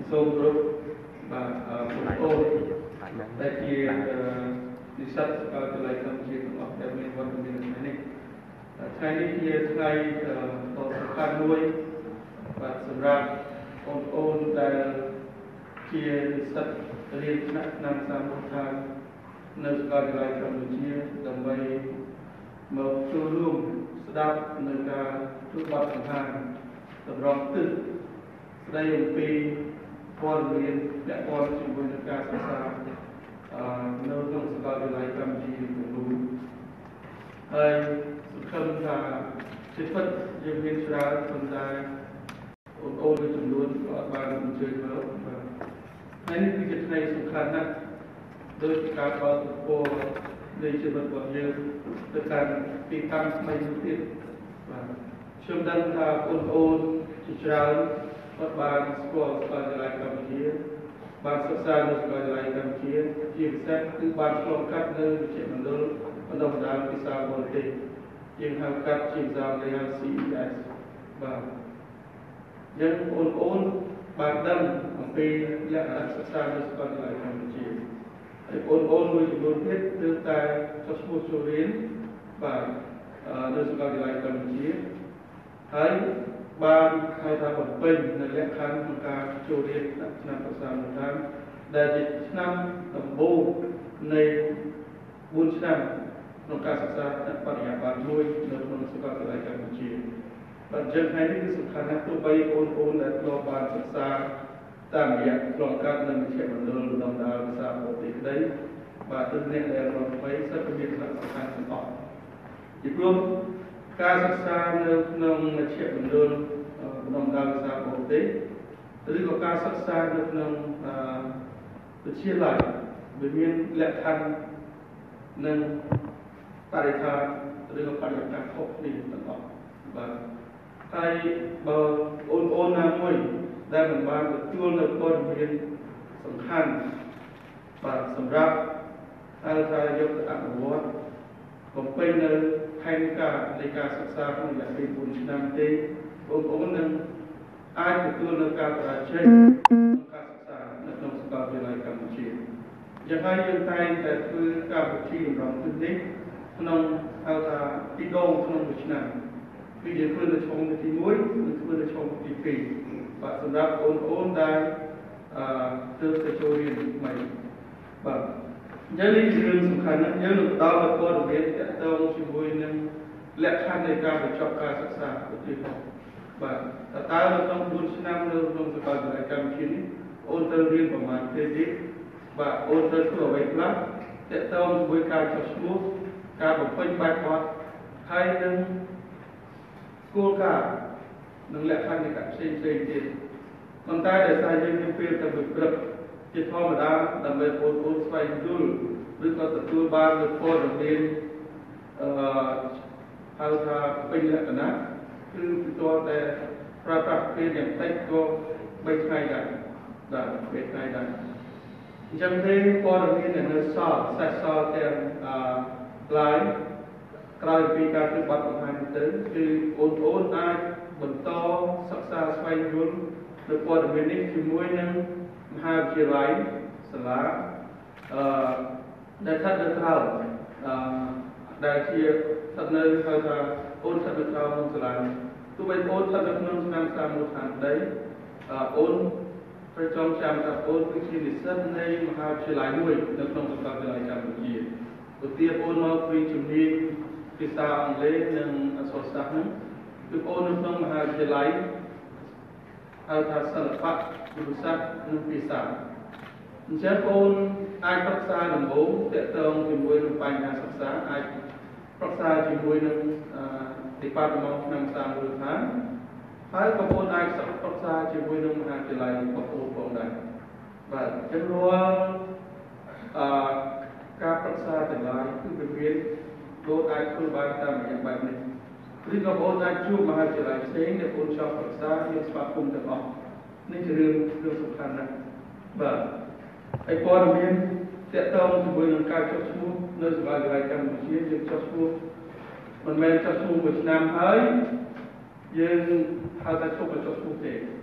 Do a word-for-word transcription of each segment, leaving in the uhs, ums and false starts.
សូមគោរពបាទបងប្អូនដែលជានិស្សិតសាកលវិទ្យាល័យកម្ពុជាទាំងអស់ដែលមានវត្តមាននៅថ្ងៃនេះថ្ងៃនេះជាថ្ងៃដ៏សំខាន់មួយបាទសម្រាប់បងប្អូនដែលជានិស្សិតរៀនថ្នាក់ឆ្នាំសាមញ្ញដ្ឋាននៅសាកលវិទ្យាល័យកម្ពុជាដើម្បីមកចូលរួមស្ដាប់នៅការធ្វើបទបង្ហាញតម្រង់ទិសស្ដីអំពីព័ត៌មានពាក់ព័ន្ធជាមួយនឹងការសិក្សានៅក្នុងសាកលវិទ្យាល័យកម្ពុជាទាំងមូលហើយសង្ឃឹមថាជាពិតយើងមានច្រើនប៉ុន្តែបងប្អូនមួយចំនួនក៏អត់បានអញ្ជើញមកបាទហើយនេះគឺជាថ្ងៃសំខាន់ណាស់ដោយការបើកទំព័រនៃជីវិតរបស់យើងទៅកាន់ទីតាំងថ្មីមួយទៀតបាទខ្ញុំដឹងថាបងប្អូនជាច្រើនគាត់បានស្គាល់សាកលវិទ្យាល័យកម្ពុជាបានសិក្សានៅសាកលវិទ្យាល័យកម្ពុជាជាពិសេសគឺបានឆ្លងកាត់នៅវិជ្ជាមណ្ឌលបណ្ដុះបណ្ដាលភាសាបរទេសយើងហៅកាត់ជាភាសាអង់គ្លេស C E S បាទយើងបងប្អូនបានដឹងអំពីលក្ខណៈសិក្សានៅសាកលវិទ្យាល័យកម្ពុជាហើយបងប្អូនមួយចំនួនទៀតគឺតែចុះឈ្មោះចូលរៀនបាទនៅសាកលវិទ្យាល័យកម្ពុជាហើយបានហៅថាបំពេញនៅលក្ខខណ្ឌក្នុងការចូលរៀនឆ្នាំប្រសាមដ្ឋានដែលជាឆ្នាំដំបូងនៃបួនឆ្នាំក្នុងការសិក្សាបរិញ្ញាបត្រមួយនៅក្នុងសាកលវិទ្យាល័យកម្ពុជាបាទអញ្ចឹងថ្ងៃនេះគឺសំខាន់ណាស់ទោះបីបងប្អូនដែលធ្លាប់បានសិក្សាតាមរយៈឆ្លងកាត់នៅវិជ្ជាមណ្ឌលបណ្ដុះបណ្ដាលភាសាបរទេសក្តីបាទទើបអ្នកដែលរងថ្មីសិទ្ធិមានសារៈសំខាន់ទាំងអស់ពីព្រោះការសិក្សានៅក្នុងវិជ្ជាមណ្ឌលបណ្ដុះបណ្ដាលភាសាបរទេសឬក៏ការសិក្សានៅក្នុងវិទ្យាល័យវាមានលក្ខខណ្ឌនិងបរិយាកាសឬក៏បរិយាកាសខុសគ្នាទាំងអស់បាទហើយបើបងប្អូនណាមួយដែលមិនបានទទួលនៅព័ត៌មានសំខាន់បាទសម្រាប់ហៅថាយកទៅអនុវត្តបំពេញនៅផែនការនៃការសិក្សាក្នុងរយៈពេលបួនឆ្នាំទេបងប្អូននឹងអាចទទួលនៅការបរាជ័យក្នុងការសិក្សានៅក្នុងសាកលវិទ្យាល័យកម្ពុជាយ៉ាងហើយយើងតែងតែធ្វើការវិធីតម្រង់ទិសនេះក្នុងហៅថាពីរដងក្នុងមួយឆ្នាំគឺយើងធ្វើនៅឆ្នាំទីមួយនិងធ្វើនៅឆ្នាំទីពីរបាទសម្រាប់បងប្អូនដែលអឺទើបទៅចូលរៀនថ្មីបាទយើងនេះជារឿងសំខាន់ណាស់យើងនឹងផ្ដល់នូវព័ត៌មានទាក់ទងជាមួយនឹងលក្ខខណ្ឌនៃការបញ្ចប់ការសិក្សាឧទាហរណ៍បាទតើតើនៅក្នុងបួនឆ្នាំនៅក្នុងសាកលវិទ្យាល័យកម្ពុជានេះអូនត្រូវរៀនប្រមាណពេលទៀតបាទអូនត្រូវធ្វើអ្វីខ្លះទាក់ទងជាមួយការចុះឈ្មោះការបំពេញបែបបទហើយនឹងគោលការណ៍និងលក្ខខណ្ឌនៃការផ្សេងៗទៀតប៉ុន្តែដោយសារយើងមានពេលតែមួយព្រឹកជាធម្មតាដើម្បីបងប្អូនស្វែងយល់ឬក៏ទទួលបាននូវព័ត៌មានអឺហៅថាពេញលក្ខណៈគឺពីតតែប្រើប្រាស់ពេលយ៉ាងតិចក៏បីថ្ងៃដែរបាទបីថ្ងៃដែរអញ្ចឹងទេព័ត៌មានដែលនៅសល់សេសសល់ទាំងអឺឡាយក្រោយពីការធ្វើបទបង្ហាញទៅគឺបងប្អូនអាចបន្តសិក្សាស្វែងយល់នូវព័ត៌មាននេះជាមួយនឹងមហាវិទ្យាល័យសាលាអឺដែលស្ថិតនៅក្រៅអឺដែលជាស្ថិតនៅហៅថាអូនស្ថិតនៅក្រៅក្នុងសាលាទោះបីអូនស្ថិតនៅក្នុងឆ្នាំសាមញ្ញដ្ឋានដីអូនត្រូវចងចាំថាអូនគឺជានិស្សិតនៃមហាវិទ្យាល័យមួយនៅក្នុងសាកលវិទ្យាល័យកម្ពុជាឧទាហរណ៍អូនមកពីជំនាញភាសាអង់គ្លេសនិងអក្សរសាស្ត្រហ្នឹងគឺអូននៅក្នុងមហាវិទ្យាល័យហៅថាសិល្បៈវិទ្យាសាស្ត្រនិងភាសាអញ្ចឹងអូនអាចប្រឹក្សាដំបូងទាក់ទងជាមួយនឹងបញ្ហាសិក្សាអាចប្រឹក្សាជាមួយនឹងទីបាតមកឆ្នាំសាមញ្ញដ្ឋានហើយបងប្អូនអាចប្រឹក្សាជាមួយនឹងមហាវិទ្យាល័យបងប្អូនផងដែរបាទអញ្ចឹងរាល់អឺការប្រឹក្សាទាំងឡាយគឺវាមានលោកអាចធ្វើបានតាមរយៈបែបនេះឬក៏បងប្អូនអាចជួបមហាវិទ្យាល័យផ្សេងដែលបងប្អូនចង់ប្រឹក្សាមានស្វាគមន៍ទាំងអស់នេះជារឿងរឿងសំខាន់ណាស់បាទហើយព័ត៌មានទាក់ទងជាមួយនឹងការចុះឈ្មោះនៅសាកលវិទ្យាល័យកម្ពុជាយើងចុះឈ្មោះមិនមែនចុះឈ្មោះមួយឆ្នាំហើយយើងហៅថាឈប់បញ្ចុះឈ្មោះទេ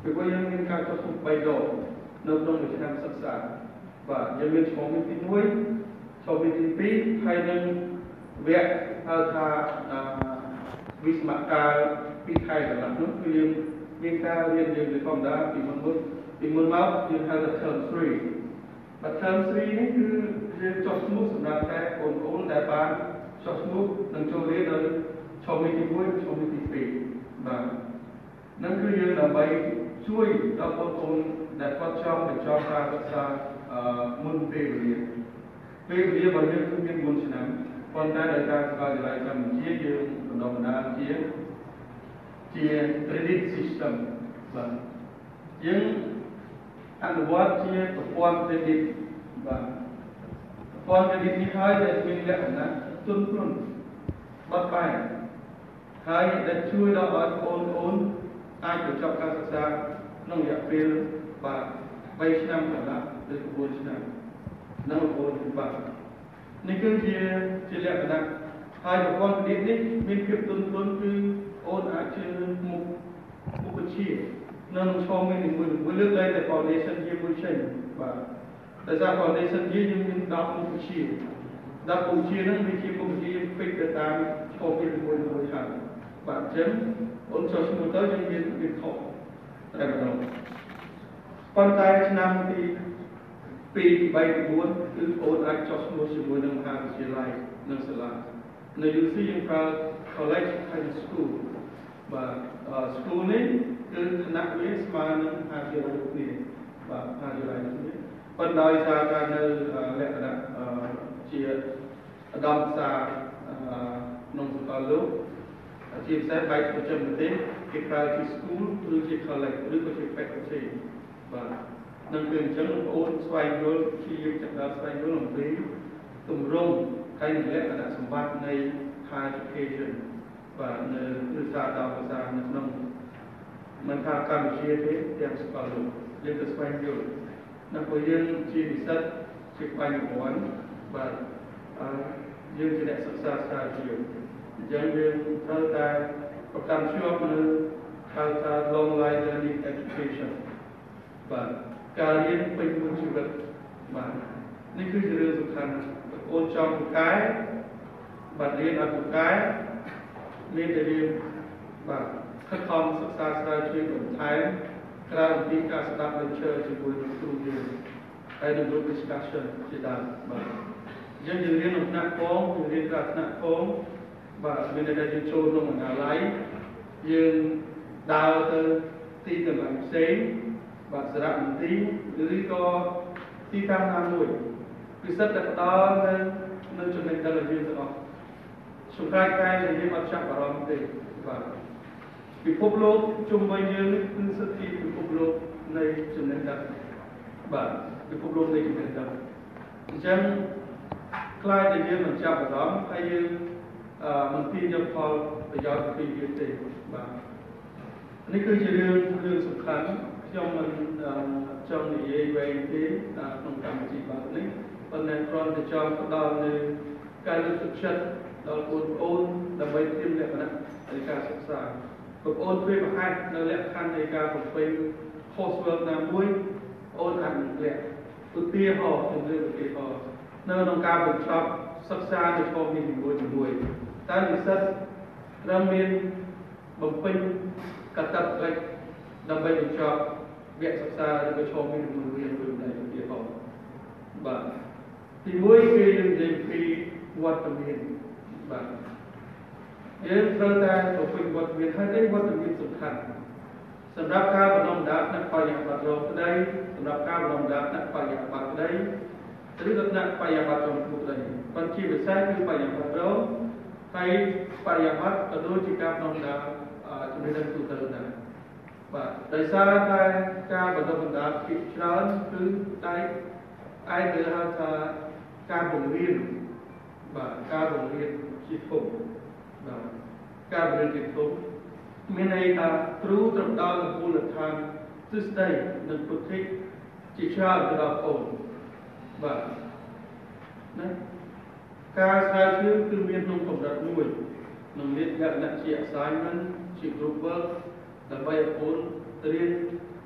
ពីព្រោះយើងមានការចុះឈ្មោះបីដងនៅក្នុងមួយឆ្នាំសិក្សាបាទយើងមានឈ្មោះមានទីមួយឈ្មោះមានទីពីរហើយនឹងវគ្គហៅថាវិស្មការពីរខែកន្លះនោះគឺយើងមានការរៀនយើងជាធម្មតាពីមុនមុនពីមុនមកយើងហៅថា term three បាទ term three នេះគឺយើងចុះឈ្មោះសម្រាប់តែបងប្អូនដែលបានចុះឈ្មោះនឹងចូលរៀននៅឈ្មោះមានទីមួយឈ្មោះមានទីពីរបាទនឹងគឺយើងដើម្បីជួយដល់បងប្អូនដែលគាត់ចង់បញ្ចប់ការសិក្សាមុនពេលវេលាពេលវេលារបស់យើងគឺមានbốnឆ្នាំប៉ុន្តែដោយការសាកលវិទ្យាល័យកម្ពុជាយើងបណ្ដុះបណ្ដាលជាជា credit system បាទយើងអនុវត្តជាប្រព័ន្ធ credit បាទប្រព័ន្ធ credit នេះហើយដែលមានលក្ខណៈទន់ភ្លន់បត់បែនហើយដែលជួយដល់ឲ្យបងប្អូនអាចបញ្ចប់ការសិក្សាក្នុងរយៈពេលបាទបីឆ្នាំកន្លះឬbốnឆ្នាំនៅបងប្អូនបាទនេះគឺជាជាលក្ខណៈហើយប្រព័ន្ធគណិតនេះមានភាពទន់ភ្លន់គឺអូនអាចជឿមុខមុខវិជ្ជានៅក្នុងឈ្មោះមានមួយមួយលើកលែងតែ foundation ជាមួយចេញបាទដោយសារ foundation យើងមានដប់មុខវិជ្ជាដប់មុខវិជ្ជាហ្នឹងវាជាមុខវិជ្ជាយើងពេចទៅតាមឈ្មោះមានមួយមួយហើយបាទអញ្ចឹងអូនចូលឈ្មោះទៅយើងមានមានខុសតែម្ដងប៉ុន្តែឆ្នាំទីពីទីបីទីបួនគឺអូនអាចចុះឈ្មោះជាមួយនឹងមហាវិទ្យាល័យនិងសាលានៅ U C យើងប្រើ college and school បាទ school នេះគឺឋានៈវាស្មើនឹងមហាវិទ្យាល័យគ្នាបាទមហាវិទ្យាល័យគ្នាប៉ុន្តែដោយសារតែនៅលក្ខណៈជាឧត្តមសាស្ត្រក្នុងសកលលោកជាពិសេសបែបប្រចាំប្រទេសគេប្រើជា school ឬជា college ឬក៏ជា faculty បាទនឹងគឺអញ្ចឹងបងប្អូនស្វែងយល់ជាយើងចាប់ដល់ស្វែងយល់អំពីទម្រង់ហើយលក្ខណៈសម្បត្តិនៃ higher education បាទនៅគ្រឹះសារដល់ភាសានៅក្នុងមិនថាកម្ពុជាទេទាំងសកលលោកយើងទៅស្វែងយល់នៅពេលយើងជានិស្សិតជាផ្នែកប្រព័ន្ធបាទយើងជាអ្នកសិក្សាស្រាវជ្រាវអញ្ចឹងយើងត្រូវតែប្រកាន់ជាប់នៅហៅថា long life learning education បាទការរៀនពេញមួយជីវិតបាទនេះគឺជារឿងសំខាន់អូនចង់ពូកែបាទរៀនឲ្យពូកែមានតែរៀនបាទខិតខំសិក្សាស្រាវជ្រាវបន្ថែមក្រៅពីការស្ដាប់ lecture ជាមួយនឹងគ្រូយើងហើយនឹង group discussion ជាដើមបាទយើងយើងរៀនក្នុងថ្នាក់ផងយើងរៀនក្រៅថ្នាក់ផងបាទមានតែយើងចូលក្នុងមហាវិទ្យាល័យយើងដើរទៅទីកន្លែងផ្សេងបាទសារមន្ទីរឬក៏ទីតាំងណាមួយគឺសិតតែផ្ដល់នៅនៅចំណេះដឹងរបស់យើងទាំងអស់សំខាន់តែយើងអត់ចាប់អារម្មណ៍ទេបាទពិភពលោកជុំវិញយើងនេះគឺសិតជាពិភពលោកនៃចំណេះដឹងបាទពិភពលោកនៃចំណេះដឹងអញ្ចឹងខ្លាចតែយើងមិនចាប់អារម្មណ៍ហើយយើងអឺមិនទាញយកផលប្រយោជន៍ពីវាទេបាទនេះគឺជារឿងរឿងសំខាន់ខ្ញុំមិនចង់និយាយវែងទេក្នុងកម្មវិធីបែបនេះប៉ុន្តែគ្រាន់តែចង់ផ្ដល់នៅការលើកទឹកចិត្តដល់បងប្អូនដើម្បីត្រៀមលក្ខណៈនៃការសិក្សាបងប្អូនពេលប្រហែលនៅលក្ខខណ្ឌនៃការបំពេញ coursework ណាមួយអូនអាចនឹងលក្ខឧទាហរណ៍ខ្ញុំលើកឧទាហរណ៍នៅក្នុងការបញ្ចប់សិក្សានៅឈ្មោះនេះមួយមួយតើនិស្សិតត្រូវមានបំពេញកតបកិច្ចដើម្បីបញ្ចប់វគ្គសិក្សាឬក៏ឈ្មោះនេះមួយរៀនឬតែឧទាហរណ៍បាទទីមួយគឺយើងនិយាយពីវត្តមានបាទយើងត្រូវតែបំពេញវត្តមានហើយទេវត្តមានសំខាន់សម្រាប់ការបណ្ដុះបណ្ដាលថ្នាក់បរិញ្ញាបត្ររងក្តីសម្រាប់ការបណ្ដុះបណ្ដាលថ្នាក់បរិញ្ញាបត្រក្តីឬក៏ថ្នាក់បរិញ្ញាបត្រចំពោះក្តីប៉ុន្តែជាពិសេសគឺបរិញ្ញាបត្ររងហើយបរិញ្ញាបត្រក៏ដូចជាការបណ្ដុះបណ្ដាលជំនាញដឹងទូទៅដែរបាទដោយសារតែការបណ្ដុះបណ្ដាលភាគច្រើនគឺតែឯកទៅហៅថាការបង្រៀនបាទការបង្រៀនជាធំបាទការបង្រៀនជាធំមានន័យថាគ្រូត្រូវដល់មូលដ្ឋានទ្រឹស្ដីនិងពុទ្ធិជាច្រើនទៅដល់បងបាទណាការស្រាវជ្រាវគឺមានក្នុងកម្រិតមួយនឹងមានលក្ខណៈជា assignment ជា group work ដើម្បីឲ្យបងរៀន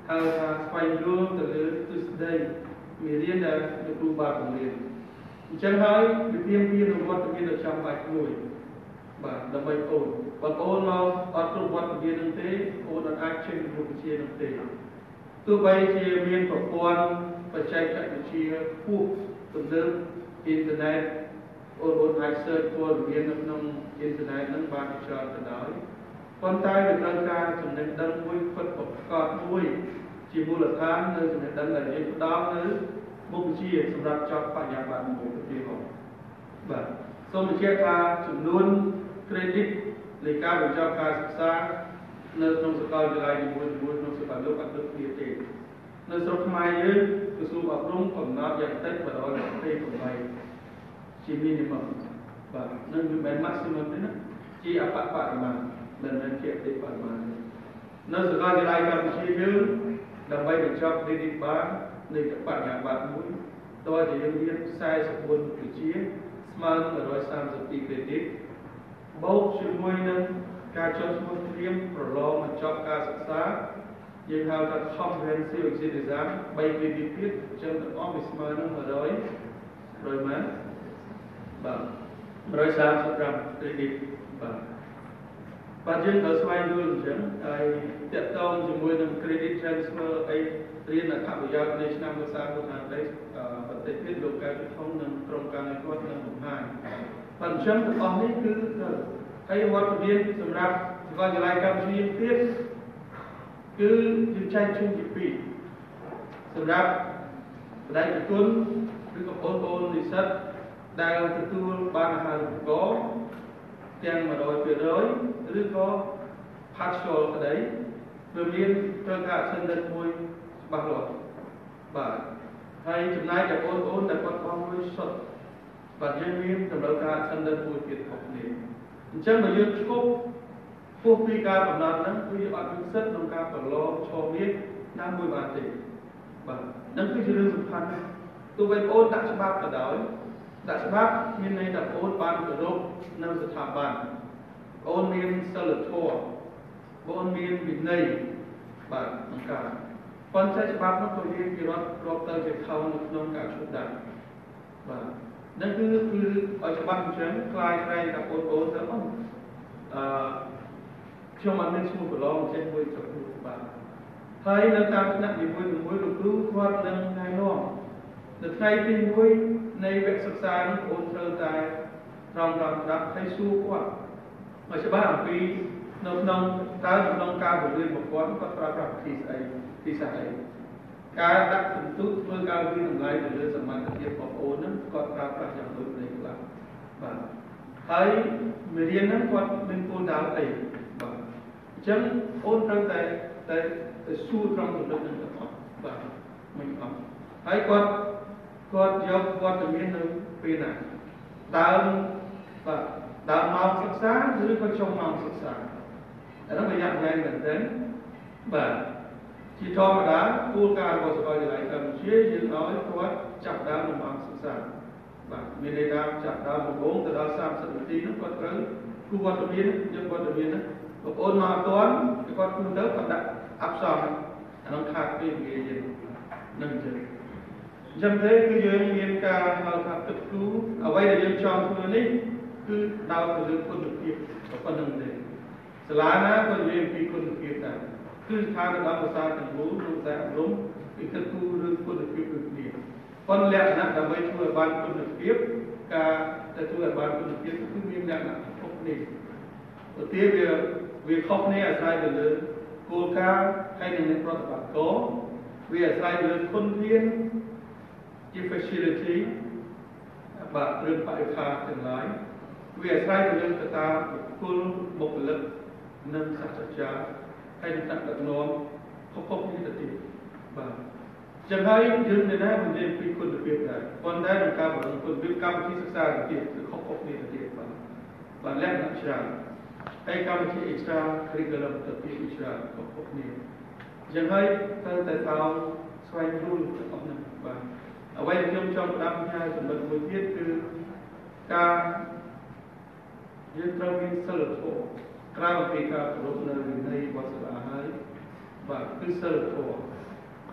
ហៅថាស្វែងយល់ទៅលើទស្សនវិជ្ជាមេរៀនដែលលោកគ្រូបានបង្រៀនអញ្ចឹងហើយវិធានមានវត្តមានដ៏ចាំបាច់មួយបាទដើម្បីអូនបើអូនមកអត់គ្រប់វត្តមាននឹងទេអូនអាចចេញពីមុខវិជ្ជានឹងទេទោះបីជាមានប្រព័ន្ធបច្ចេកវិទ្យាខ្ពស់ទំនើបអ៊ីនធឺណិតអូនអូនអាច search ព័ត៌មាននៅក្នុងអ៊ីនធឺណិតនឹងបានច្រើនទៅដោយប៉ុន្តែវាត្រូវការចំណេះដឹងមួយពិតប្រាកដមួយជាមូលដ្ឋាននៅចំណេះដឹងដែលយើងផ្ដល់នៅមុខវិជ្ជាសម្រាប់ចប់បរិញ្ញាបត្រមួយទៅទៀតផងបាទសូមបញ្ជាក់ថាចំនួន credit នៃការបញ្ចប់ការសិក្សានៅក្នុងសាកលវិទ្យាល័យនីមួយៗក្នុងសេវាលោកអត់ដូចគ្នាទេនៅស្រុកខ្មែរយើងក្រសួងអប់រំកំណត់យ៉ាងតិចone hundred twenty-eightជា minimum បាទនឹងមិនមែន maximum ទេណាជាអបបរិមាណមិនមែនជាអតិបរិមាណនៅសាកលវិទ្យាល័យកម្ពុជាយើងដើម្បីបញ្ចប់ credit បាននៃបរិញ្ញាបត្រមួយតើជាយើងមានforty-fourវិជ្ជាស្មើនឹងone hundred thirty-two credit បូកជាមួយនឹងការចុះឈ្មោះត្រៀមប្រឡងបញ្ចប់ការសិក្សាយើងហៅថា comprehensive exam three credit ទៀតអញ្ចឹងទាំងអស់វាស្មើនឹងone hundredប្រហែលបាទone hundred thirty-five credit បាទបាទយើងត្រូវស្វែងយល់អញ្ចឹងហើយតកតងជាមួយនឹង credit transfer អីរៀនអត្ថប្រយោជន៍នៃឆ្នាំសិក្សាពុទ្ធសាសនាប្រទេសទៀតលោកកែវិធំនិងក្រុមការងារគាត់នឹងបង្ហាញបាទអញ្ចឹងទាំងអស់នេះគឺហើយវត្តមានសម្រាប់សាកលវិទ្យាល័យកម្ពុជាទៀតគឺយើងចែកជូនជាពីរសម្រាប់បដិជនឬក៏បងប្អូននិស្សិតដែលទទួលបានអាហារូបករណ៍ទាំងone hundred percent ឬក៏ partial ក្តីវាមានត្រូវការ attendance មួយច្បាស់លាស់បាទហើយចំណាយតែបងប្អូនដែលគាត់បង់លុយសុទ្ធបាទយើងមានតម្រូវការ attendance មួយទៀតខុសគ្នាអញ្ចឹងបើយើងឈប់ពោះពីការកំណត់ហ្នឹងគឺយើងអត់មានសិទ្ធិក្នុងការប្រឡងឈរមាសណាមួយបានទេបាទហ្នឹងគឺជារឿងសំខាន់ណាស់ទោះបីបងប្អូនដាក់ច្បាប់ក៏ដោយដាក់ច្បាប់មានន័យថាបងប្អូនបានគោរពនៅស្ថាប័នបងប្អូនមានសិលធម៌បងប្អូនមានវិន័យបាទក្នុងការប៉ុន្តែច្បាប់នោះក៏វាគេរត់រាប់ទៅជាខុសនៅក្នុងការឈប់ដាក់បាទนั่นคือคือปัจจุบันเช่นคลายใครกับโอนโอนแล้วก็ช่วงมันเป็นช่วงประลองเช่นมวยจับมือบ้างไทยในการชนะในมวยมวยลูกรู้ควาดดังไงน้องในไทยที่มวยในเว็บศึกษาโอนเธอใจรองรองรับให้สู้กว่าปัจจุบันปีน้องน้องการน้องการบทเรียนบทความก็ปราบปรามที่ใส่ที่ใส่การดักถึงทุกเมื่อการวิ่งทำลายหรือสมัยเทียบของโอนั้นก็ปราบปรามอย่างรุนแรงกว่าบ้างไทยเมื่อเรียนนั้นก็เป็นผู้ดาวเตะบ้างจังโอนตั้งแต่แต่แต่สู้ตรงจุดนั้นก็ต่อบ้างไม่ออกไทยก็ก็ยกว่าจะมีหนึ่งปีหน้าดาวบ้างดาวมาศึกษาหรือก็ชมมาศึกษาแต่ต้องไปยัดแรงเหมือนเดิมบ้างที่ธรรมดาผู้การบริษัทใหญ่ๆกันเชื่อยืนเอาไว้เพราะว่าจับดาวมาศึกษาแบบมีในดาวจับดาวมาโกงแต่ดาวสามสิบปีนั้นก็เจอผู้วัตถุบินยังวัตถุบินนะบอกโอนมาตัวนั้นก็คุณเลิกกับดักอับซ้อนอันนั้นขาดไปเงี้ยยังนั่นเจอจำได้คือยังมีการเราทำตึกรู้เอาไว้ในยังจอมตัวนี้คือดาวคือคนหนึ่งเพียบกับคนหนึ่งเดียวสลานะก็ยังมีคนหนึ่งเพียบได้คือทางเราภาษาต่างรู้รู้แต่รู้อีกตึกรู้เรื่องคนหนึ่งเพียบหนึ่งเดียวคนแรกนะแต่ไม่ช่วยบ้านคนหนึ่งเพียบการแต่ช่วยบ้านคนหนึ่งเพียบคือมีแรงนะพวกนี้ตัวเตี้ยเวียเวียครอบนี้อาศัยเดินโกลกาให้ในในประวัติโตเวียอาศัยเดินคนเพียนที่ facility แบบเรื่องปฏิคาทั้งหลายเวียอาศัยเดินกระตาคุณบกเลิกนั่งสัจจาให้ตัดตัดน้อมครบครบนี้ตัดติดบ้างจะให้ยืนในหน้ามันจะเป็นคนเปรียบได้คนได้ในการบอกคนเปรียบกรรมที่ศึกษาเกี่ยวกับครบครบนี้ตัดติดบ้างบ้างแรกนักชาให้กรรมที่อิสระคริกลัมตัดติดอิสระครบครบนี้จะให้ตั้งแต่เตาสวายรุ่นจะออกนั้นบ้างเอาไว้ยมชมดำยาสมบัติบุญเทียคือการยึดเรามีสลัดโผกล้าปีการรบในในวัสดุอาหารแบบคือสลัดโผ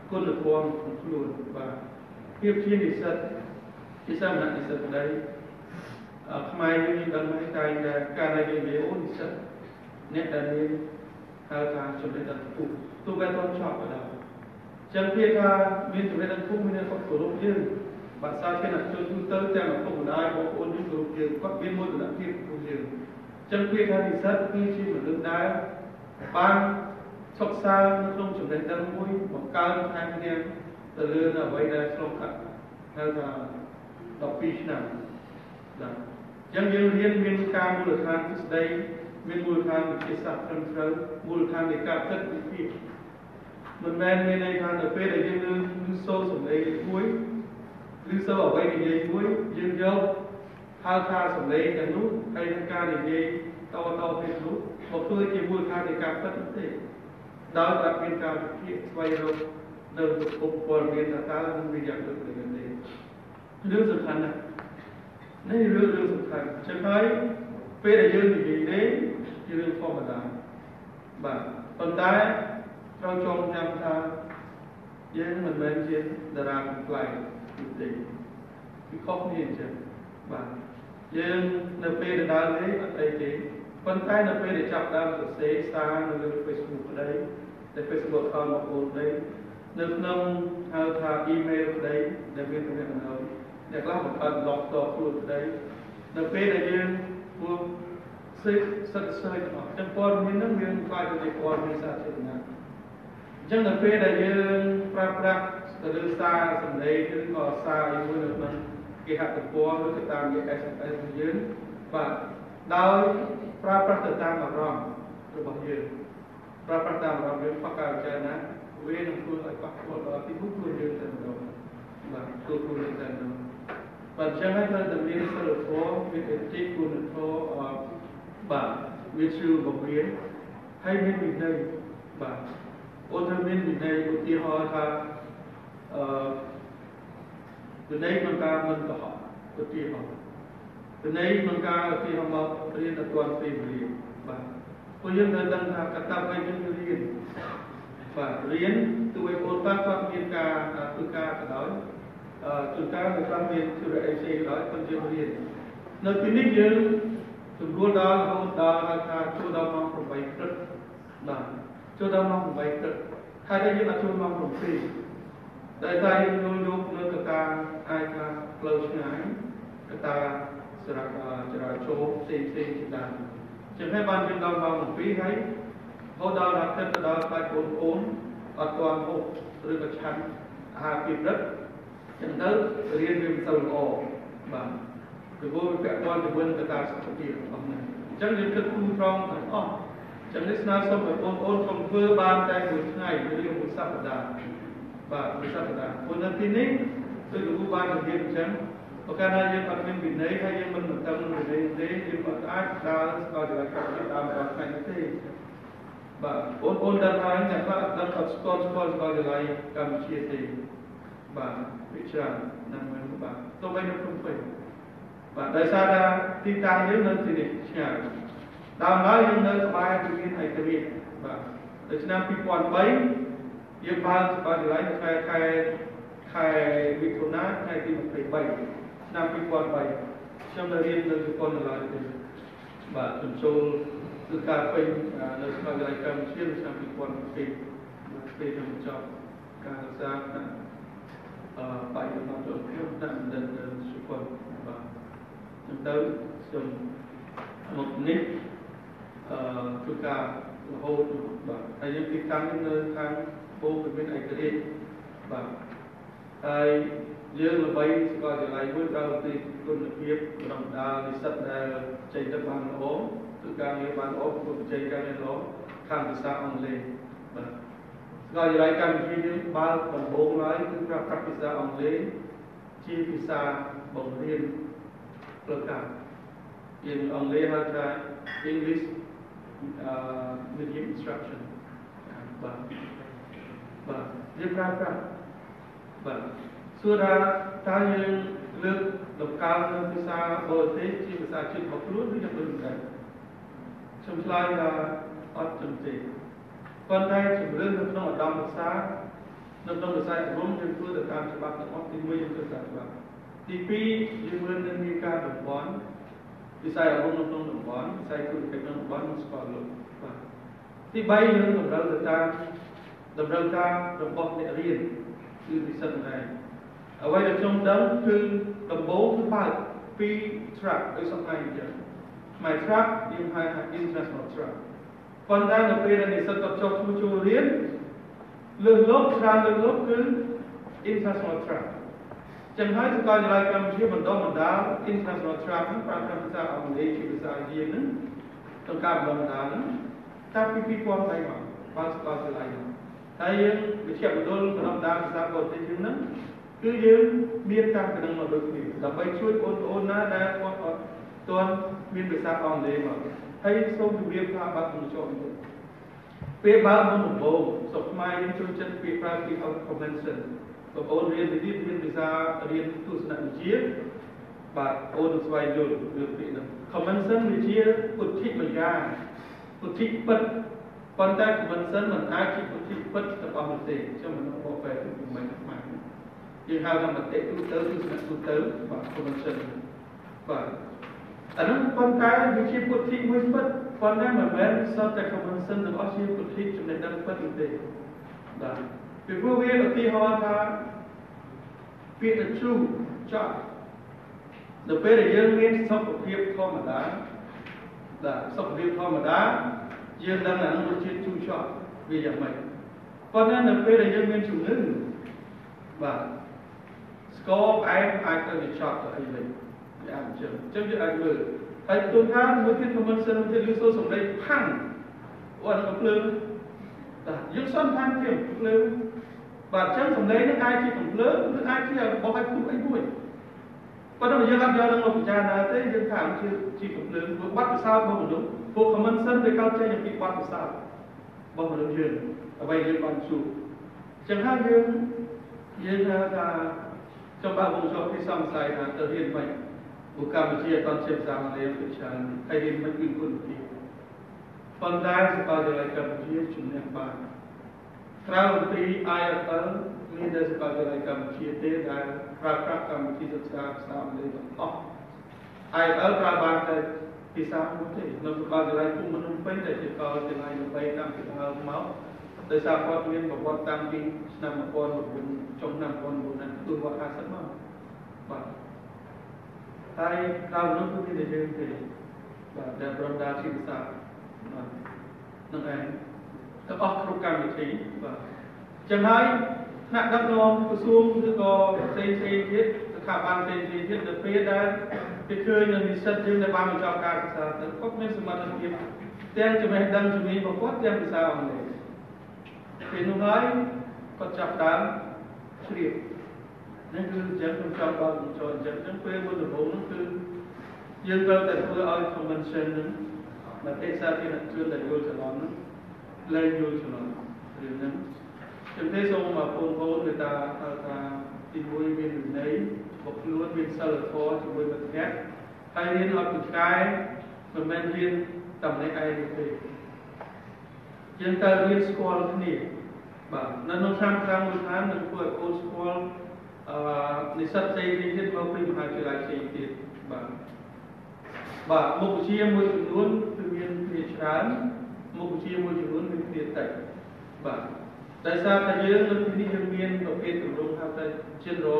គុណធម៌ของខ្លួនបាទភាពជានិស្សិតជាសាមញ្ញនិស្សិតđấyខ្មែរយើងដឹងហើយតែការដែលយើងនិយាយអូនិស្សិតអ្នកដែលមានហៅថាចំណេះដឹងខ្ពស់ទោះបីតន់ចប់ក៏ដោយចឹងពាក្យថាមានចំណេះដឹងខ្ពស់មានអ្នកគោរពយើងបាទសាធារណជនទូទៅទាំងឪពុកម្ដាយបងប្អូនយើងគោរពយើងគាត់មានមោទនភាពខ្ពស់យើងចឹងពាក្យថានិស្សិតគឺជាមនុស្សដែលបានសិក្សានៅក្នុងចំណេះដឹងមួយបង្កើនថែមទាំងទៅលើនៅអ្វីដែលឆ្លងកាត់ហៅថាដប់ពីរឆ្នាំបាទចឹងយើងរៀនមានការមូលដ្ឋានទ្រឹស្ដីមានមូលដ្ឋានវិទ្យាសាស្ត្រត្រឹមត្រូវមូលដ្ឋាននៃការគិតវិភាគមិនមែនមានន័យថានៅពេលដែលយើងឮឮសូរសំឡេងមួយឬសូរអ្វីនិយាយមួយយើងយកហៅថាសំឡេងទាំងនោះហើយនឹងការនិយាយតតទៅនោះមកធ្វើជាមូលដ្ឋាននៃការគិតទេដោយតែមានការវិភាគស្វែងរកនៅពុកព័ត៌មានថាតើនឹងវាយ៉ាងដូចម្តេចទេរឿងសំខាន់ណាស់នេះរឿងរឿងសំខាន់ចឹងហើយពេលដែលយើងនិយាយនេះជារឿងធម្មតាបាទប៉ុន្តែត្រូវចងចាំថាយើងមិនមែនជាតារាផ្លែទេពីខុសគ្នាអញ្ចឹងបាទយើងនៅពេលដែលដើរនេះអត់អីទេប៉ុន្តែនៅពេលដែលចាប់ដើមសរសេរសារនៅលើ Facebook ក្តីតែ Facebook ខលមកអូនក្តីនៅក្នុងហៅថា email ក្តីដែលមានទំនាក់ទំនងអ្នកខ្លះបង្កើត blog តខ្លួនក្តីនៅពេលដែលយើងព្រោះសិទ្ធិសិទ្ធិសិទ្ធិទាំងអស់ទាំងព័ត៌មានហ្នឹងវាខ្លាយទៅជាព័ត៌មានសាធារណៈអញ្ចឹងនៅពេលដែលយើងប្រើប្រាស់ទៅលើសារសម្លេងឬក៏សារអីមួយនៅក្នុងគេហទំព័រឬទៅតាម เอส เอส របស់យើងបាទដោយប្រើប្រាស់ទៅតាមអារម្មណ៍របស់យើងប្រើប្រាស់តាមអារម្មណ៍យើងបកកើតចាណាវានឹងធ្វើឲ្យប៉ះពាល់ដល់ទីមុខខ្លួនយើងទៅម្ដងបាទទូខ្លួនយើងទៅម្ដងបាទអញ្ចឹងហើយត្រូវតែមានសិលធម៌មានអេតិកគុណធម៌បាទវាជឿបង្រៀនហើយមានវិន័យបាទអូនត្រូវមានវិន័យឧទាហរណ៍ថាអឺវិន័យក្នុងការមិនកុហកឧទាហរណ៍វិន័យក្នុងការឧទាហរណ៍មករៀនអត់ទាន់ពេលវេលាបាទព្រោះយើងត្រូវដឹងថាកតបឲ្យយើងរៀនបាទរៀនទោះបីអូនតាគាត់មានការធ្វើការក៏ដោយអឺជួនកាលនៅខ្លះមានธุរកិច្ចផ្សេងក៏ដោយគាត់យើងរៀននៅទីនេះយើងសម្រួលដល់រហូតដល់ថាចូលដល់ម៉ោងប្រាំបីព្រឹកបាទចូលដល់ម៉ោងប្រាំបីព្រឹកហើយតែយើងអត់ចូលម៉ោងប្រាំពីរតែតែយើងយកយកនៅកតាអាចថាផ្លូវឆ្ងាយកតាចរាចរាចរណ៍ផ្សេងផ្សេងជាដើមចឹងហើយបានយើងដល់ម៉ោងប្រាំពីរហើយហូតដល់ដល់ទឹកទៅដល់បាច់បងប្អូនអត់ទាន់ហូបឬក៏ឆាន់អាហារពីព្រឹកចឹងទៅរៀនវាមិនទៅល្អបាទពីព្រោះវាពាក់ព័ន្ធជាមួយនឹងកត្តាសុខភាពរបស់ហ្នឹងអញ្ចឹងយើងគិតគូរត្រង់ទាំងអស់ចឹងនេះស្នើសុំឲ្យបងប្អូនកុំធ្វើបានតែមួយថ្ងៃឬមួយសប្តាហ៍បាទមួយសប្តាហ៍ព្រោះនៅទីនេះគឺលោកគ្រូបាននិយាយអញ្ចឹងបើកាលណាយើងអត់មានវិន័យហើយយើងមិនបន្តនឹងវិន័យទេយើងអត់អាចដើរស្គាល់ចរាចរណ៍តាមតាមថ្ងៃនេះទេបាទបងប្អូនដឹងហើយអ្នកខ្លះអត់ដឹងអត់ស្គាល់ស្គាល់ស្គាល់ចរាចរណ៍កម្ពុជាទេបាទវិចារណាស់មិនបាទទោះបីនៅក្នុងពេញបាទដោយសារថាទីតាំងយើងនៅទីនេះឆ្ងាយដើមឡើយយើងនៅក្បែរវិមានឯករាជ្យបាទនៅឆ្នាំពីរពាន់បីយើងបានស្គាល់ចរាចរណ៍ខែខែខែមិថុនាថ្ងៃទីยี่สิบสามឆ្នាំពីរពាន់បីខ្ញុំនៅរៀននៅជប៉ុននៅឡើយទេបាទជំចូលគឺការពេញនៅស្ថាប័នកម្ពុជាឆ្នាំពីរពាន់ពីរពេលខ្ញុំចប់ការសិក្សាអឺបាយរបស់ចូលខ្ញុំតាមនៅជប៉ុនបាទអញ្ចឹងទៅខ្ញុំមកនេះអឺគឺការរហូតបាទហើយយើងទីតាំងនៅខាងបូវិមានឯករាជ្យបាទហើយយើងល្បីស្គាល់ចរាចរណ៍មួយត្រូវទីគុណភាពក្នុងដាលនិស្សិតដែលចេញទៅបានល្អគឺការងារបានល្អព្រោះចេញការងារល្អខាងភាសាអង់គ្លេសបាទស្គាល់ចរាចរណ៍កម្ពុជាយើងបើកដំបូងឡើយគឺប្រើប្រាស់ភាសាអង់គ្លេសជាភាសាបង្រៀនផ្លូវការយើងអង់គ្លេសហៅថា English uh, medium instruction បាទបាទយើងប្រើប្រាស់បាទសួរថាតើយើងលើកដំកើងនៅភាសាបរទេសជាភាសាជាតិរបស់ខ្លួនឬយ៉ាងដូចម្តេចខ្ញុំឆ្លើយថាអត់ចំទេប៉ុន្តែជំរឿននៅក្នុងឧត្តមភាសានៅក្នុងវិស័យអប់រំយើងធ្វើទៅតាមច្បាប់ទាំងអស់ទីមួយយើងធ្វើតាមច្បាប់ទីពីរយើងមើលនឹងមានការតំបន់វិស័យអប់រំនៅក្នុងតំបន់វិស័យគុណភាពក្នុងតំបន់និងស្គាល់លោកបាទទីបីយើងតម្រូវទៅតាមតម្រូវការរបស់អ្នករៀនគឺនិស្សិតដែរអ្វីដែលខ្ញុំដឹងគឺដំបូងគឺបើកពី track ដោយសប្តាហ៍អញ្ចឹងផ្នែក track យើងហៅថា international track ប៉ុន្តែនៅពេលដែលនិស្សិតគាត់ចុះឈ្មោះចូលរៀនលើកលោកច្រើនលើកលោកគឺ international track ចឹងហើយសាកលវិទ្យាល័យកម្ពុជាបណ្ដុះបណ្ដាល international track ហ្នឹងប្រើប្រាស់ភាសាអង់គ្លេសជាភាសាយានហ្នឹងក្នុងការបណ្ដុះបណ្ដាលហ្នឹងតាំងពីពីរពាន់បីមកបើសាកលវិទ្យាល័យហ្នឹងហើយយើងវិជ្ជាមណ្ឌលបណ្ដុះបណ្ដាលភាសាបរទេសយើងហ្នឹងគឺយើងមានតាមកណ្ដឹងមកដូចគ្នាដើម្បីជួយបងប្អូនណាដែលគាត់អត់ទាន់មានភាសាអង់គ្លេសមកហើយសូមជម្រាបថាបើកបញ្ចុះទៅពេលបើកមុនដំបូងសុខខ្មែរយើងចូលចិត្តពាក្យប្រើពី convention បងប្អូនរៀនវិទ្យារៀនភាសារៀនទស្សនវិជ្ជាបាទអូនស្វែងយល់រឿងពាក្យហ្នឹង convention វាជាពុទ្ធិម្យ៉ាងពុទ្ធិពិតប៉ុន្តែ convention មិនអាចជាពុទ្ធិពិតទាំងអស់នោះទេខ្ញុំមិនបកប្រែទៅមិនខ្មែរយើងហៅថាមតិទូទៅទស្សនៈទូទៅបាទ convention បាទអានោះប៉ុន្តែវាជាពុទ្ធិមួយពិតប៉ុន្តែមិនមែនសតតែ convention ទាំងអស់ជាពុទ្ធិចំណេះដឹងពិតទេបាទពីព្រោះវាឧទាហរណ៍ថាពាក្យ true ចប់នៅពេលដែលយើងមានសុខភាពធម្មតាបាទសុខភាពធម្មតាយើងដឹងថានោះជា true ចប់វាយ៉ាងម៉េចប៉ុន្តែនៅពេលដែលយើងមានជំងឺបាទស្គរផ្អែមអាចទៅវាចប់ទៅអីវិញវាអាចអញ្ចឹងអញ្ចឹងយើងអាចមើលហើយទូនថាមួយទៀត convention ទៀតឬសូសំដីផាំងអូអានោះភ្លើងបាទយើងសំខាន់ជាភ្លើងបាទអញ្ចឹងសំដីនឹងអាចជាភ្លើងឬអាចជារបស់ឲ្យពុះអីមួយប៉ុន្តែយើងអត់យកនឹងមកពិចារណាទេយើងថាជាជាភ្លើងព្រោះបាត់ពិសោធន៍របស់មនុស្សពួក convention វាកើតចេញពីបាត់ពិសោធន៍របស់មនុស្សយើងអ្វីយើងបានជួបអញ្ចឹងហើយយើងយើងថាចំបើវងចុះពីសំស័យថាទៅរៀនមិនបុគ្គលវិជ្ជាអត់ជាភាសាអង់គ្លេសពិចារណាហើយរៀនមិនគឺគុណភាពប៉ុន្តែសាកលវិទ្យាល័យកម្ពុជាជំនះបានក្រៅពី I F L មានតែសាកលវិទ្យាល័យកម្ពុជាទេដែលប្រើប្រាស់កម្មវិធីសិក្សាភាសាអង់គ្លេសទាំងអស់ I F L ប្រើបានតែភាសាមួយទេនៅសាកលវិទ្យាល័យភូមិភ្នំពេញដែលជាសាកលវិទ្យាល័យល្បីតាំងពីដើមមកដោយសារគាត់មានប្រវត្តិតាំងពីឆ្នាំmột nghìn chín trămចុងឆ្នាំmột nghìn chín trămគឺវត្តห้าสิบមកបាទហើយដល់នោះគឺមានតែយើងទេបាទដែលប្រំដាជាភាសាបាទនឹងឯងទាំងអស់គ្រប់កម្មវិធីបាទចឹងហើយថ្នាក់ដឹកនាំក្រសួងឬក៏ផ្សេងផ្សេងទៀតស្ថាប័នផ្សេងផ្សេងទៀតទៅពេលដែលគេឃើញនៅនិស្សិតយើងដែលបានបញ្ចប់ការសិក្សាទៅគាត់មានសមត្ថភាពទាំងចំណេះដឹងជំនាញរបស់គាត់ទាំងភាសាអង់គ្លេសពេលនោះហើយគាត់ចាប់ដើមជ្រាបនេះគឺអញ្ចឹងខ្ញុំចង់บอกបញ្ចូលអញ្ចឹងអញ្ចឹងពេលមុនដំបូងនោះគឺយើងត្រូវតែធ្វើឲ្យ convention ហ្នឹងមតិសាធារណជនដែលយល់ច្រឡំហ្នឹងលែងយល់ច្រឡំរឿងហ្នឹងចឹងទេសូមបងប្អូនមេត្តាថាទីមួយមានវិន័យបុគ្គលិកមានសិលធម៌ជាមួយមិត្តភក្តិហើយរៀនឲ្យពូកែមិនមែនរៀនតែម្នាក់ឯងទេយើងត្រូវរៀនស្គាល់គ្នាបាទនៅក្នុងឆ្នាំខាងមួយខាងនឹងធ្វើឲ្យអូនស្គាល់អឺនិស្សិតផ្សេងទៀតមកពីមហាវិទ្យាល័យផ្សេងទៀតបាទបាទមុខវិជ្ជាមួយចំនួនគឺមានគ្នាច្រើនមុខវិជ្ជាមួយចំនួនមានគ្នាតិចបាទដោយសារតែយើងនៅទីនេះយើងមានប្រភេទទម្រង់ហៅថា General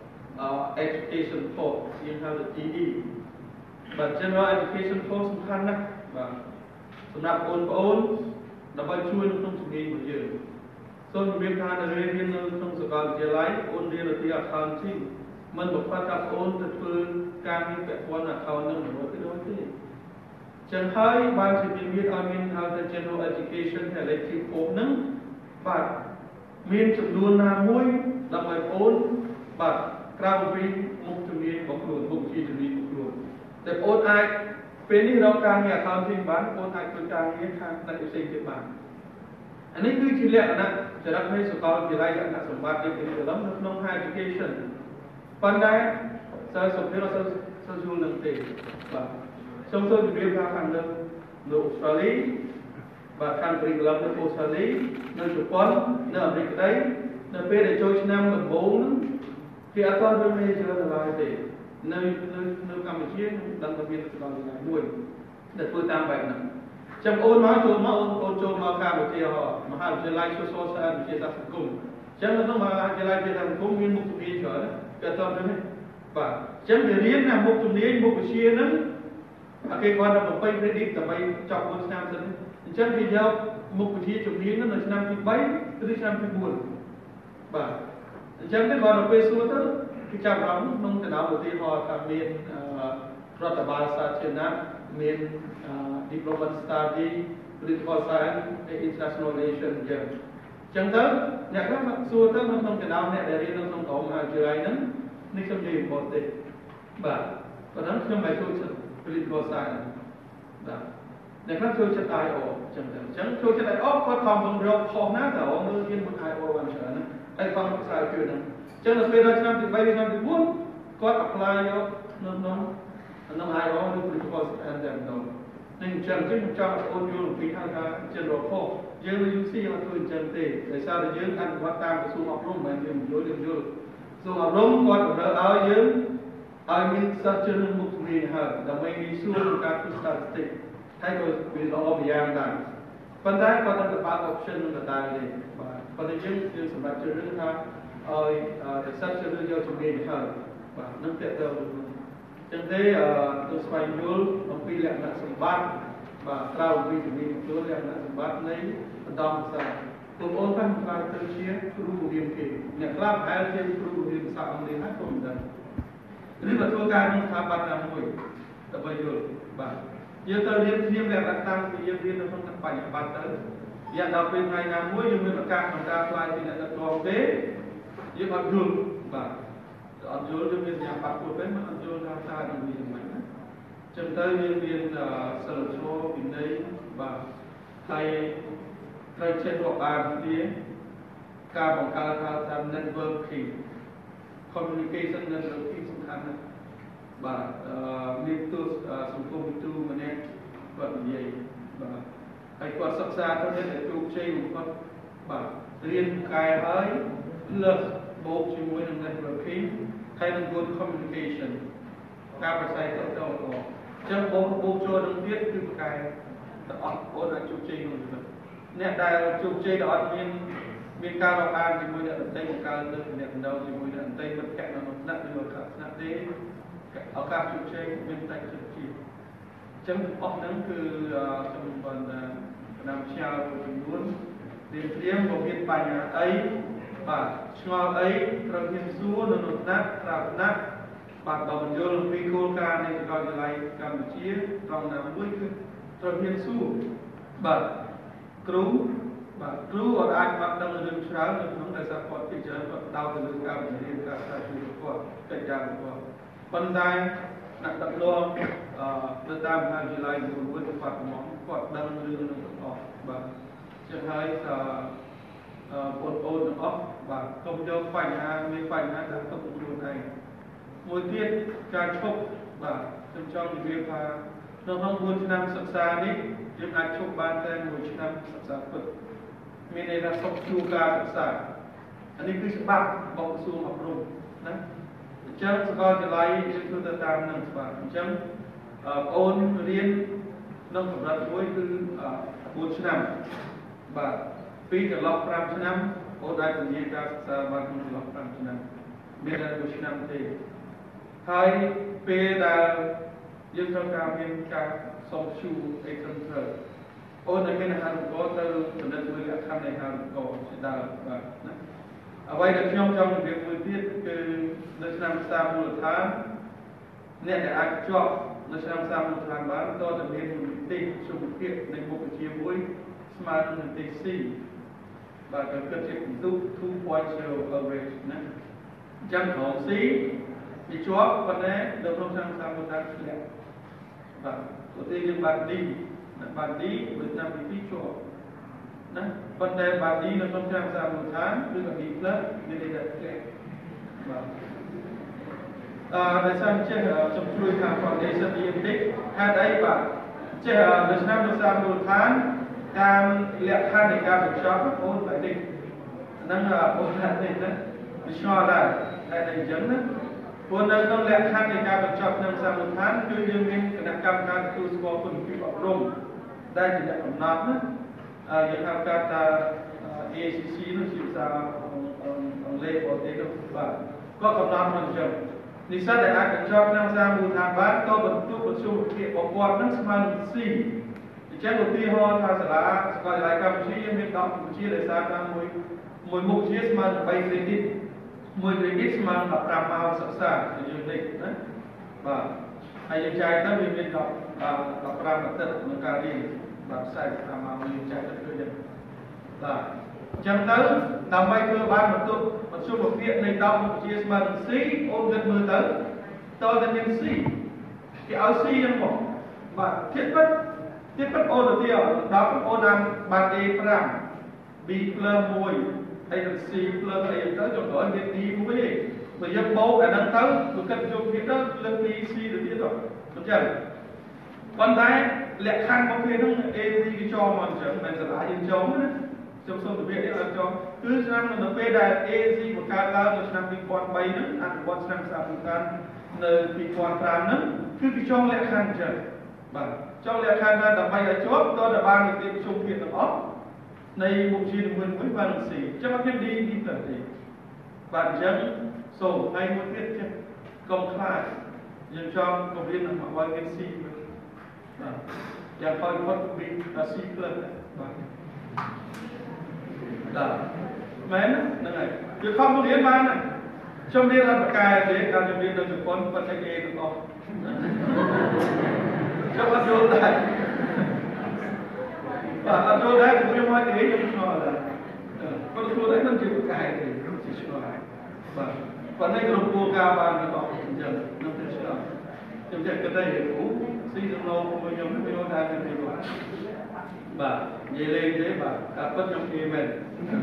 Education Course យើងហៅថា G E បាទ General Education Course សំខាន់ណាស់បាទសម្រាប់បងប្អូនដើម្បីជួយនៅក្នុងជំនាញរបស់យើងសូមជម្រាបថានៅរៀននៅក្នុងសាកលវិទ្យាល័យអូនរៀនវិទ្យា Accounting មិនបំផាត់ថាអូនទៅធ្វើការងារពាក់ព័ន្ធ Account នឹងមួយទៅដូចទេចឹងហើយបានជាមានឲ្យមានហៅថា General Education ហើយ Elective Course ហ្នឹងបាទមានចំនួនណាមួយដើម្បីអូនបាទក្រៅពីមុខជំនាញរបស់ខ្លួនមុខជាជំនាញរបស់ខ្លួនតែអូនអាចពេលនេះរកការងារ Accounting បានអូនអាចធ្វើការងារខាងផ្នែកផ្សេងទៀតបានអានេះគឺជាលក្ខណៈចរិតនៃសាកលវិទ្យាល័យលក្ខណៈសម្បត្តិដែលគេនិយមនៅក្នុង Higher Education ប៉ុន្តែសិស្សសុភាសិស្សសិស្សយល់នឹងទេបាទសូមសូមជម្រាបថាខាងនៅនៅអូស្ត្រាលីបាទខាងព្រីក្លឹបនៅអូស្ត្រាលីនៅជប៉ុននៅអាមេរិកក្តីនៅពេលដែលចូលឆ្នាំដំបូងគេអត់ទាន់មានមេច្រើនឡើយទេនៅនៅនៅកម្ពុជាដឹងថាមានសាកលវិទ្យាល័យមួយដែលធ្វើតាមបែបហ្នឹងចាំអូនមកចូលមកអូនអូនចូលមកខាងវិទ្យាមហាវិទ្យាល័យសួរសួរស្អាតវិទ្យាសាស្ត្រសង្គមចឹងនៅក្នុងមហាវិទ្យាល័យវិទ្យាសាស្ត្រសង្គមមានមុខជំនាញច្រើនគេអត់ទាន់មានទេបាទចឹងវារៀនណាមុខជំនាញមុខវិជ្ជាហ្នឹងគេគាត់ទៅបំពេញ credit ដើម្បីចប់មួយឆ្នាំសិនអញ្ចឹងគេយកមុខវិជ្ជាជំនាញហ្នឹងនៅឆ្នាំទី3ឬឆ្នាំទី4បាទអញ្ចឹងទៅគាត់ទៅពេលសួរទៅគេចាប់អារម្មណ៍ក្នុងតំណឧទាហរណ៍ថាមានរដ្ឋបាលសាធារណៈមាន Diploma Study Political Science International Relations អញ្ចឹងអញ្ចឹងទៅអ្នកខ្លះសួរទៅក្នុងតំណអ្នកដែលរៀននៅក្នុងក្រុមមហាវិទ្យាល័យហ្នឹងនេះខ្ញុំនិយាយបំផុតទេបាទប៉ុន្តែខ្ញុំមិនចូលចិត្ត Political Science បាទអ្នកខ្លះចូលចិត្ត I O អញ្ចឹងទៅអញ្ចឹងចូលចិត្ត I O គាត់ខំបង្រកខុសណាស់តើអូនមើលរៀនមួយ I O បានច្រើនណាស់ហើយខំភាសាជួយហ្នឹងអញ្ចឹងដល់ពេលដល់ឆ្នាំទី3ឆ្នាំទី4គាត់ apply យកនៅក្នុងក្នុង I O ឬ Political Science តែម្ដងនឹងអញ្ចឹងខ្ញុំចង់ឲ្យអូនយល់ពីហៅថា general course យើងនៅ U C យើងអត់ធ្វើអញ្ចឹងទេដោយសារតែយើងអនុវត្តតាមក្រសួងអប់រំមិនមែនយើងយល់យើងយល់ក្រសួងអប់រំគាត់តម្រូវឲ្យយើងឲ្យមានសិស្សជឿនមុខជំនាញហើយដើម្បីងាយស្រួលក្នុងការធ្វើ statistic ហើយក៏វាល្អម្យ៉ាងដែរប៉ុន្តែគាត់នឹងបើក option នឹងដដែលទេបាទប៉ុន្តែយើងគឺសម្រាប់ជឿនថាឲ្យតែសិស្សជឿនយកជំនាញហើយបាទនឹងតើទៅចឹងទេទៅស្វែងយល់អំពីលក្ខណៈសម្បត្តិបាទក្រៅពីជំនាញទទួលលក្ខណៈសម្បត្តិនៃបន្តភាសាបងប្អូនតាមខ្លះទៅជាគ្រូបង្រៀនគេអ្នកខ្លះប្រហែលជាគ្រូបង្រៀនភាសាអង់គ្លេសហើយក៏មិនដឹងឬក៏ធ្វើការក្នុងស្ថាប័នណាមួយដើម្បីយល់បាទយើងទៅរៀនធៀបលក្ខណៈតាំងពីយើងរៀននៅក្នុងបញ្ញាបត្រទៅយ៉ាងដល់ពេលថ្ងៃណាមួយយើងមានឱកាសក្នុងការផ្លាយពីអ្នកដឹកនាំទេយើងអត់យល់បាទអត់យល់យើងមានយ៉ាងបាត់ពុតទេមិនអត់យល់ថាតើនឹងវាយ៉ាងម៉េចណាចឹងទៅយើងមានសិលធម៌វិន័យបាទហើយត្រូវចេះរាប់អានគ្នាការបង្កើតហៅថា networking communication networking សំខាន់ណាស់បាទមានទូសង្គមទូម្នាក់គាត់និយាយបាទហើយគាត់សិក្សាទៅនេះដែលជោគជ័យបំផុតបាទរៀនកែហើយ plus បូកជាមួយនឹង networking ហើយនឹង good communication ការប្រស័យទៅទៅល្អអញ្ចឹងបូកបូកចូលនឹងទៀតគឺប្រកែទាំងអស់បងអាចជោគជ័យក្នុងជីវិតអ្នកដែលជោគជ័យដែលអត់មានមានការរាប់អានជាមួយអ្នកដទៃបង្កើនលើអ្នកដទៃជាមួយអ្នកដទៃមិត្តភក្តិនៅក្នុងថ្នាក់ឬឱកាសថ្នាក់ទេឱកាសជោគជ័យមានតែជោគជ័យអញ្ចឹងអស់ហ្នឹងគឺខ្ញុំបានតាមផ្ញើចំនួនរៀបរៀងមកមានបញ្ហាអីបាទឆ្ងល់អីត្រូវមានសួរនៅក្នុងថ្នាក់ក្រៅថ្នាក់បាទបើបញ្យល់ពីគោលការណ៍នៃសាកលវិទ្យាល័យកម្ពុជាត្រង់ណាមួយគឺត្រូវមានសួរបាទគ្រូបាទគ្រូអត់អាចបាត់ដឹងរឿងច្រើននៅក្នុងដែលសារគាត់ពិចារណាគាត់ដោតទៅលើការបង្រៀនការស្រាវជ្រាវគាត់កិច្ចការគាត់ប៉ុន្តែអ្នកដឹកនាំអឺនៅតាមមហាវិទ្យាល័យមួយគាត់គាត់មកគាត់ដឹងរឿងនឹងទាំងអស់បាទចឹងហើយអឺបងប្អូនទាំងអស់បាទកុំយកបញ្ហាមានបញ្ហាដាក់ទុកខ្លួនឯងមួយទៀតការឈប់បាទខ្ញុំចង់និយាយថានៅក្នុងបួនឆ្នាំសិក្សានេះយើងអាចឈប់បានតែមួយឆ្នាំសិក្សាពិតមានន័យថាសុខជួរការសិក្សាអានេះគឺច្បាប់របស់ក្រសួងអប់រំណាអញ្ចឹងសាកលវិទ្យាល័យយើងធ្វើទៅតាមនឹងច្បាប់អញ្ចឹងបងប្អូនរៀនក្នុងកម្រិតមួយគឺបួនឆ្នាំបាទពីចន្លោះ5ឆ្នាំបងអាចពញាការសិក្សាបានក្នុងចន្លោះ5ឆ្នាំមានតែមួយឆ្នាំទេហើយពេលដែលយើងត្រូវការមានការសុំជួរអីត្រឹមត្រូវអូនដែលមានអាហារូបករណ៍ទៅបណ្ឌិតមួយលក្ខខណ្ឌនៃអាហារូបករណ៍ជាដើមបាទណាអ្វីដែលខ្ញុំចង់និយាយមួយទៀតគឺនៅឆ្នាំសិក្សាមូលដ្ឋានអ្នកដែលអាចជាប់នៅឆ្នាំសិក្សាមូលដ្ឋានបានតើតែមាននីតិសុខភាពនៃមុខវិជ្ជាមួយស្មើនឹងនីតិ C បាទក៏គិតជាពិន្ទុ two point zero average ណាអញ្ចឹងត្រង់ C វាជាប់ប៉ុន្តែនៅក្នុងឆ្នាំសិក្សាមូលដ្ឋានធ្លាក់បាទឧទាហរណ៍យើងបាន D បាទ D មួយឆ្នាំទីពីរជាប់ណាប៉ុន្តែបាទ D នៅក្នុងឆ្នាំសិក្សាមូលដ្ឋានឬក៏ D+ មានន័យថាធ្លាក់បាទអឺដោយសារចេះខ្ញុំជួយខាង foundation នេះបន្តិចហេតុអីបាទចេះនៅឆ្នាំសិក្សាមូលដ្ឋានតាមលក្ខខណ្ឌនៃការបញ្ចប់បងប្អូនបែបនេះนั่งโอ้ยนี่นะดิฉันได้ได้ในจังนะคนนั้นต้องแลกขั้นในการบรรจุนำสมุทฐานคือยังมีคณะกรรมการครูสกอคนที่อบรมได้จะได้กำหนดนะยังทำการตา เอ ซี ซี นั่นสิบสามองเล่ปอเตโนบ้านก็กำหนดมันจังนิสัยแต่อาจจะชอบนำสมุทฐานบ้านก็บรรจุบรรจุเกี่ยวกับวัดนั่งสมาธิดิฉันบอกที่ฮอทาสลาสกอตไลน์กับชี้ยังมีดอกชี้เลยสารตามมวยมวยมุกชี้สมาไปเครดิตมวยเครดิตสมาแบบรำมาศึกษาอยู่ในนะบ่าไอ้ยังใจตั้งมีเป็นดอกแบบรำแบบเติร์ดมันการเรียนแบบใส่รำมามันยังใจตั้งคือยังบ่าจังนั้นนำไปคือบ้านมันตุมันช่วยบอกเรียนในดอกมุกชี้สมาซีโอนเงินมือเติร์ดตัวจะเป็นซีที่เอาซียังบอกบ่าเทียบกันที่เป็นโอเดียวดาวเป็นโอนันบางเอพรังบีเพลิงมวยไอ้ซีเพลิงไอ้เต้าจงหน่อยเด็ดดีมวยเมื่อยังโบกไอ้นั่งเต้าตัวกันจงที่เต้าเรื่องบีซีหรือที่ต่อเข้าใจวันท้ายแหลกขันของเพื่อนทั้งเอซีกิจอมันจะเป็นสลายยังจอมนะจงส่งตัวเพื่อนได้จอมคือฉะนั้นมันเป็นได้เอซีประกาศแล้วฉะนั้นปีก่อนไปนั้นอันก่อนฉะนั้นสามปีกันในปีก่อนตามนั้นคือกิจอมแหลกขันเจอบ้างtrong lệ khăn ra đập bay ở chốt tôi đã ban được tiệm chung kiện ở ốc này một chi được mười mấy vạn xỉ cho bác biết đi đi tận thì bạn chẳng sổ hay một tiết chứ công khai nhưng cho công viên là họ quay cái xì và coi con công viên là xì lên đó mấy nó này chứ không có liên ban này trong đây là một cái để làm cho viên được con vật thay nghề được không cho anh vô đây và anh vô đây cũng như mọi cái trong trò là con vô đấy mình chỉ một cái thì chỉ trò lại và và đây là một ca bàn thì họ cũng dần năm tới trò trong trận cái đây thì cũ xây dựng lâu không bao nhiêu mới vô đây thì rồi và về lên thế và cả bất trong kia mình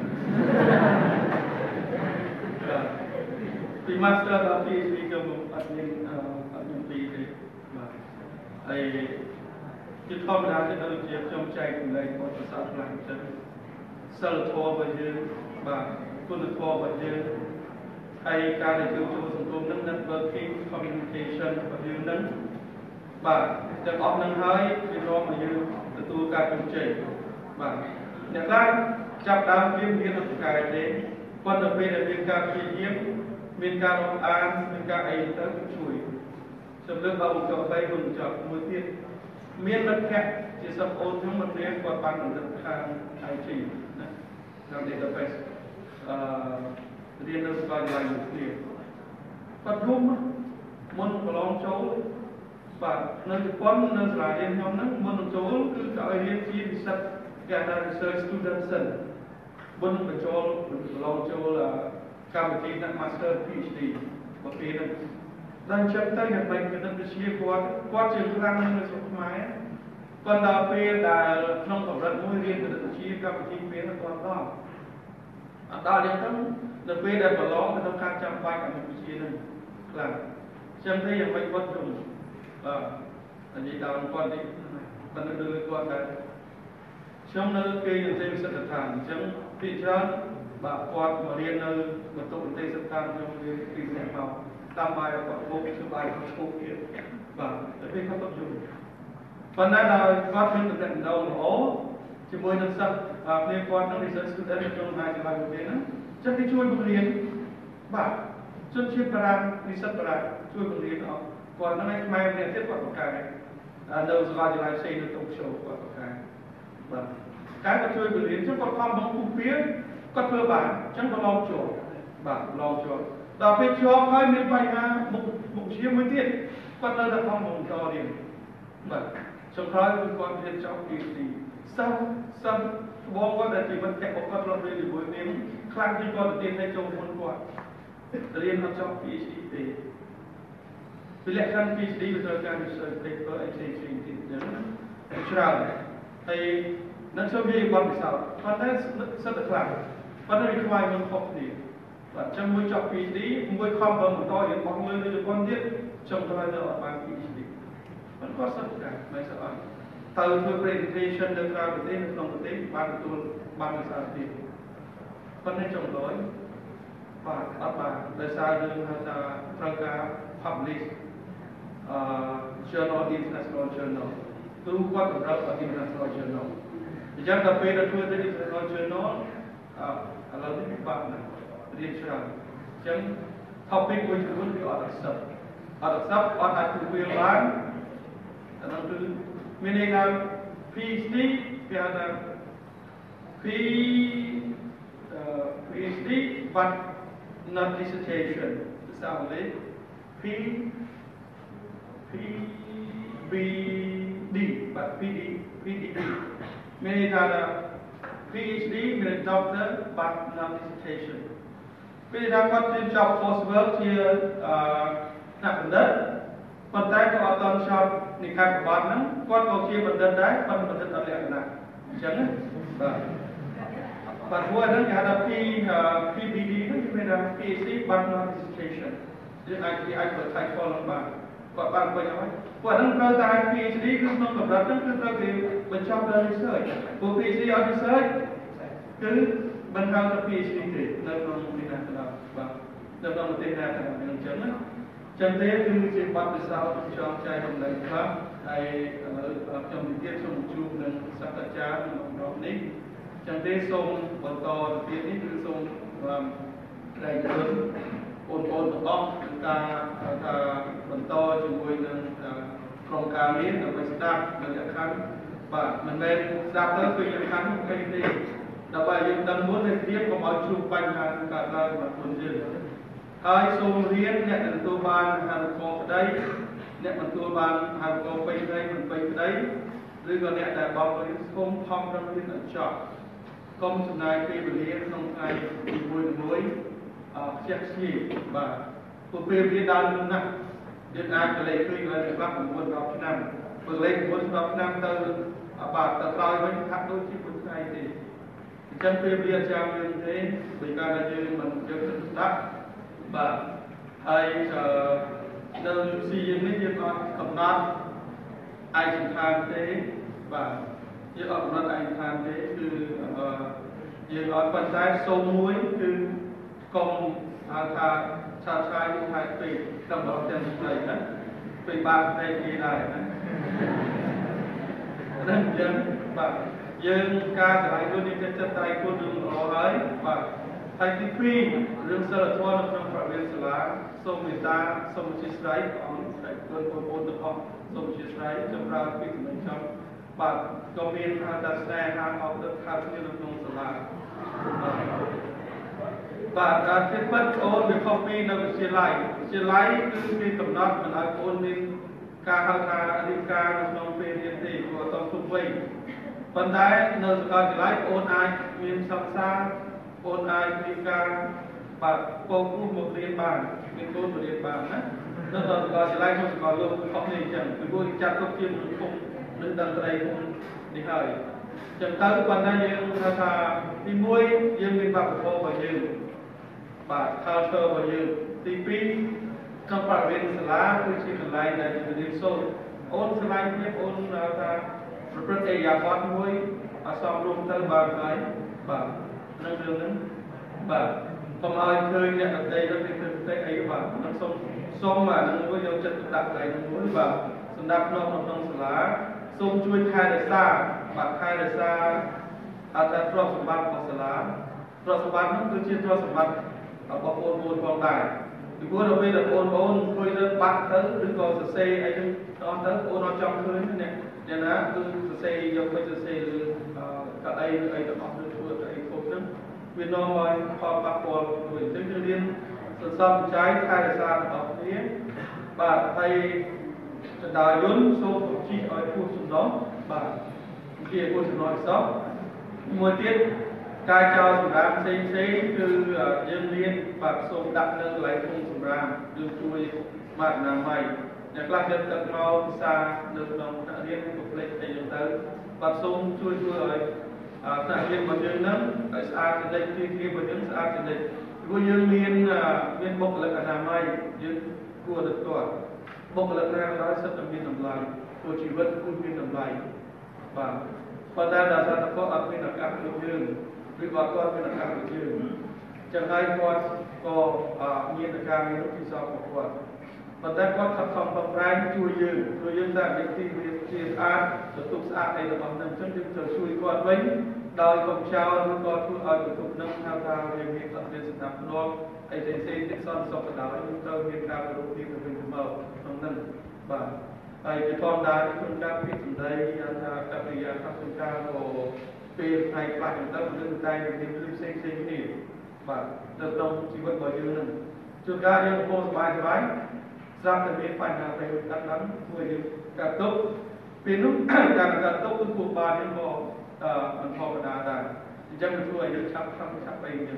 thì master là khi khi cơ một phát minh phát minh gì thếไอ้ที่เข้ามาที่เราเจียบจงใจของในคนภาษาฝรั่งเศสสลัดทอไปเยอะบางคุณทอไปเยอะไอ้การในเกี่ยวกับสังคมนั้นนั้น working communication ไปเยอะนั้นบางจะออกนั้นให้ที่รอมาเยอะตัวการจงใจบางอย่างแรกจับดาวเรียนเรียนอัตกายเองคนจะเป็นเรียนการเรียนมีการอ่านมีการไอ้เติมช่วยสำหรับเราจะไปหุ่นจับมือที่เมียนรักแค่ที่สับโอนทั้งหมดเรียนกว่าปันหรือทางไอทีนะทางเดต้าเบสเรียนเรื่องการลายมือเรียนปัดรุ่มมันก็ลองโจ้ปัดนั่นป้อนนั่นสลายเรียนยอมนั้นมันโจ้คือการเรียนที่ดิสัตการได้ research student สันบนเป็นโจ้ลองโจ้ละการเป็นที่นัก master PhD บางทีนั้นดังเช่นที่อย่างไรก็ต้องเชื่อว่าว่าจึงครั้งนึงในสมัยก่อนเราเป็นได้น้องกับรัฐมนตรีก็ต้องเชื่อกับทีมเป็นก่อนต้องตอนนี้ต้องเราเป็นได้มาล้อมต้องการจำไปกับมันเชื่อนึงครั้งเช่นที่อย่างไรก็ต้องอันนี้ดาวก่อนที่บรรลุก่อนได้ช่วงนั้นเป็นอย่างเช่นสถานช่วงที่ฉันบาปอดมาเรียนในบรรทุกในสถานช่วงเรียนปีแรกเราตามไปกับพวกสบายกับพวกเกี่ยวกับแต่เป็นเขาต้องอยู่วันนั้นเราก็เป็นตำแหน่งเราโอ้จะมวยนักสัตว์เรียนก่อนนักเรียนสุดท้ายจงหายจะมาอยู่ที่นั้นจะไปช่วยบุเรียนบ้าจนเชื่อพลังนิสัยพลังช่วยบุเรียนเอาก่อนนั้นไม่ไม่เรียนเทียบกับใครเราสบายจะไล่เซ็นตกโชว์กับใครบ้าการก็ช่วยบุเรียนฉันก็ทำบางผู้เพี้ยนก็เพื่อบ้านฉันก็ลองโจทย์บ้าลองโจทย์ต่อไปชอบให้มีปัญหามุกมุกเชี่ยวมือเทียนก็เลยจะทำมุกต่อเรียนแบบสงครามเป็นความเรียนชอบดีดีซ้ำซ้ำบอกว่าแต่ที่มันแค่บอกว่าเราเรียนอยู่บนนี้ครั้งที่ก่อนเรียนในจงคนกว่าเรียนมาชอบ PhD เตะไปเรียนขั้น PhD เป็นการ research paper ไอ้สิ่งสิ่งที่เดี๋ยวนั้นชราไอ้นักชมวิทยาความพิเศษตอนนั้นสักครั้งตอนนั้นมีความมันครบดีvà trong môi trường PhD, môi không bằng một tôi hiện bóng lên cho con biết trong thời gian ở ban PhD vẫn có rất cả mấy sự ảnh từ presentation được ra một tên không một tên ban tôi ban là sao thì ប៉ុន្តែចុងក្រោយបាទអត់បានដោយសារយើងហៅថាត្រូវការ publish journal international journal គ្រូគាត់សម្រាប់ international journal អញ្ចឹងដល់ពេលដែលធ្វើទៅ international journal ឥឡូវនេះពិបាកណាស់រៀនច្រើនអញ្ចឹង topic មួយចំនួនវាអត់ accept អត់ accept អត់អាចធ្វើបានអានោះគឺមានន័យថា PhD គេហៅថា P PhD but not dissertation ភាសាអង់គ្លេស P P B D but P D P D D មានន័យថា PhD មាន doctor but not dissertation ពេលថាគាត់រៀនចប់ coursework ជាថ្នាក់បណ្ឌិតប៉ុន្តែក៏អត់ទាន់ចប់និកាយប្រវត្តិហ្នឹងគាត់ក៏ជាបណ្ឌិតដែរប៉ុន្តែបណ្ឌិតអត់លក្ខណៈអញ្ចឹងណាបាទបាទព្រោះហ្នឹងគេហៅថា P P B D ហ្នឹងគឺមានថា PhD but not dissertation យើងអាចគេអាចធ្វើ title ហ្នឹងបានគាត់បានពេញហើយព្រោះហ្នឹងត្រូវតែ PhD គឺក្នុងកម្រិតហ្នឹងគឺត្រូវគេបញ្ចប់ដល់ research ព្រោះ PhD អត់ research គឺមិនហៅថា PhD ទេនៅក្នុងនេះណាបាទបាទនៅក្នុងប្រទេសណាទាំងអញ្ចឹងណាចឹងទេគឺជាបទពិសោធន៍ចងចែករំលែកខ្លះហើយឥឡូវខ្ញុំនិយាយសូមជួបនឹងសាស្ត្រាចារ្យក្នុងរំនេះចឹងទេសូមបន្តទៅទៀតនេះគឺសូមក្រែងគុណបងប្អូនទាំងអស់ក្នុងការថាបន្តជាមួយនឹងក្រុមការងារដើម្បីស្ដាប់និងលក្ខខណ្ឌបាទមិនមែនស្ដាប់ទៅគឺលក្ខខណ្ឌពេញទេដើម្បីយើងដឹងមុននៅទៀតកុំឲ្យជួបបញ្ហាកើតឡើងរបស់ខ្លួនយើងហើយសូមរៀនអ្នកទទួលបានអាហារូបករណ៍ក្តីអ្នកទទួលបានអាហារូបករណ៍ពេញក្តីមិនពេញក្តីឬក៏អ្នកដែលបោករៀនសូមខំប្រឹងរៀនឲ្យចប់កុំចំណាយពេលវេលាក្នុងថ្ងៃទីមួយមួយអឺខ្ជះខ្ជាយបាទព្រោះពេលរៀនដល់នោះណាស់យើងអាចកលេសឃើញដល់ច្បាប់៩ 10ឆ្នាំបើលេខ៩ 10ឆ្នាំទៅបាទទៅក្រោយវិញហាក់ដូចជាមួយថ្ងៃទេអញ្ចឹងពេលរៀនចាំយើងទេបើកាលណាយើងមិនយកទៅស្ដាប់បាទហើយនៅ C យើងនេះយើងអត់កំណត់ឯកសណ្ឋានទេបាទយើងអត់កំណត់ឯកសណ្ឋានទេគឺយើងអត់ប៉ុន្តែសូមមួយគឺកុំហៅថាឆាតឆាយយូរហើយពេកតាមរកទាំងស្ដីណាពេលបាក់តែគេដែរណាហ្នឹងយើងបាទយើងការស្រ័យគុណនេះចិត្តចិត្តតែគុណនឹងល្អហើយបាទហើយទីពីររឿងសិលធម៌នៅក្នុងប្រវេណសាលាសូមមេត្តាសូមអធិស្ឋានអង្គតែគុណបងប្អូនទាំងអស់សូមអធិស្ឋានចម្រើនពីចំណុចចំបាទក៏មានថាតាស្នេហាអបទឹកខាត់គ្នានៅក្នុងសាលាបាទការគិតពិតអូនវាខុសពីនៅវិទ្យាល័យវិទ្យាល័យគឺគេកំណត់មិនឲ្យអូនមានការហៅថារៀបការនៅក្នុងពេលរៀនទេព្រោះអត់គ្រប់វ័យប៉ុន្តែនៅសាកលវិទ្យាល័យអូនអាចមានសិក្សាអូនអាចរៀបការបាទពោលគ្រូមករៀនបានមានកូនមករៀនបានណានៅដល់សាកលវិទ្យាល័យក្នុងសាកលលោកខុសនេះអញ្ចឹងពីព្រោះចាត់ទុកជាគុំនឹងតន្ត្រីគុំនេះហើយចឹងទៅប៉ុន្តែយើងថាថាទីមួយយើងមានវប្បធម៌របស់យើងបាទ culture របស់យើងទីពីរក្នុងបរិវេណសាលាគឺជាកន្លែងដែលយើងរៀនសូត្រអូនឆ្លៃគ្នាអូនថាប្រព្រឹត្តអេយ៉ាបតមួយអសមរម្យទៅបានហើយបាទនឹងរឿងហ្នឹងបាទកុំឲ្យឃើញអ្នកដទៃទៅគេធ្វើផ្ទៃអីបាទនឹងសុំសុំអានឹងមួយយកចិត្តទុកដាក់កន្លែងហ្នឹងមួយបាទសម្រាប់ក្នុងក្នុងសាលាសូមជួយថែរក្សាបាទថែរក្សាអត្ថប្រយោជន៍សម្បត្តិរបស់សាលាទ្រព្យសម្បត្តិនោះគឺជាទ្រព្យសម្បត្តិរបស់បងប្អូនផងដែរពីព្រោះដល់ពេលដែលបងប្អូនឃើញទៅបាត់ទៅឬក៏សរសេរអីហ្នឹងអស់ទៅបងអត់ចង់ឃើញទេអ្នកណាគឺសរសេរយកទៅសរសេរឬកៅអីឬអីទាំងអស់ឬធ្វើអីគ្រប់ហ្នឹងវានាំឲ្យផលប៉ះពាល់មួយអញ្ចឹងគឺរៀនសន្សំចៃថែរក្សារបស់គ្នាបាទហើយចដាយន្តសូមបញ្ជីឲ្យគូសំណងបាទជាគូសំណងសោះមួយទៀតការចោលសម្រាប់ផ្សេងផ្សេងគឺយើងរៀនបាទសូមដាក់នៅកន្លែងធុងសម្រាប់យើងជួយបាត់អនាម័យអ្នកខ្លះយកទឹកមកភាសានៅក្នុងថ្នាក់រៀនក៏ផ្លេចអីចឹងទៅបាទសូមជួយធ្វើឲ្យថ្នាក់រៀនរបស់យើងហ្នឹងឲ្យស្អាតជានិច្ចទីទីរបស់យើងស្អាតជានិច្ចព្រោះយើងមានមានបុគ្គលិកអនាម័យយើងគួរទៅទាត់បុគ្គលិកណាក៏ដោយសិទ្ធិតែមានតម្លៃព្រោះជីវិតគឺមានតម្លៃបាទប៉ុន្តែដល់សារតកអត់មានឱកាសដូចយើងប vì bọn con mới là các người chưa chẳng ai con có nhiên là ca mới lúc khi sau của con và tại con thật phòng phòng rai chui dương chui dương ra những khi chia án rồi tục xã này là bằng năm chân dương chờ chui con với đòi công trao với con thu ở được tục nâng thao thao về việc tập về sự nắm luôn ai thấy xây tích son sọc ở đó nhưng tôi việc cao và đột nhiên của mình màu trong nâng và ai cái con đá những con đá phía từ đây các người các con cao của về thầy lại chúng ta cũng tay để tìm kiếm xây xây cái này và được đồng chỉ vật bao nhiêu lần chúng ta những cô bài bài ra từ bên phải nào phải đặt lắm người những cả tốt vì lúc cả cả tốt cái cuộc bài những cô mình họ đã đã chắc là tôi những chắc chắc chắc bây giờ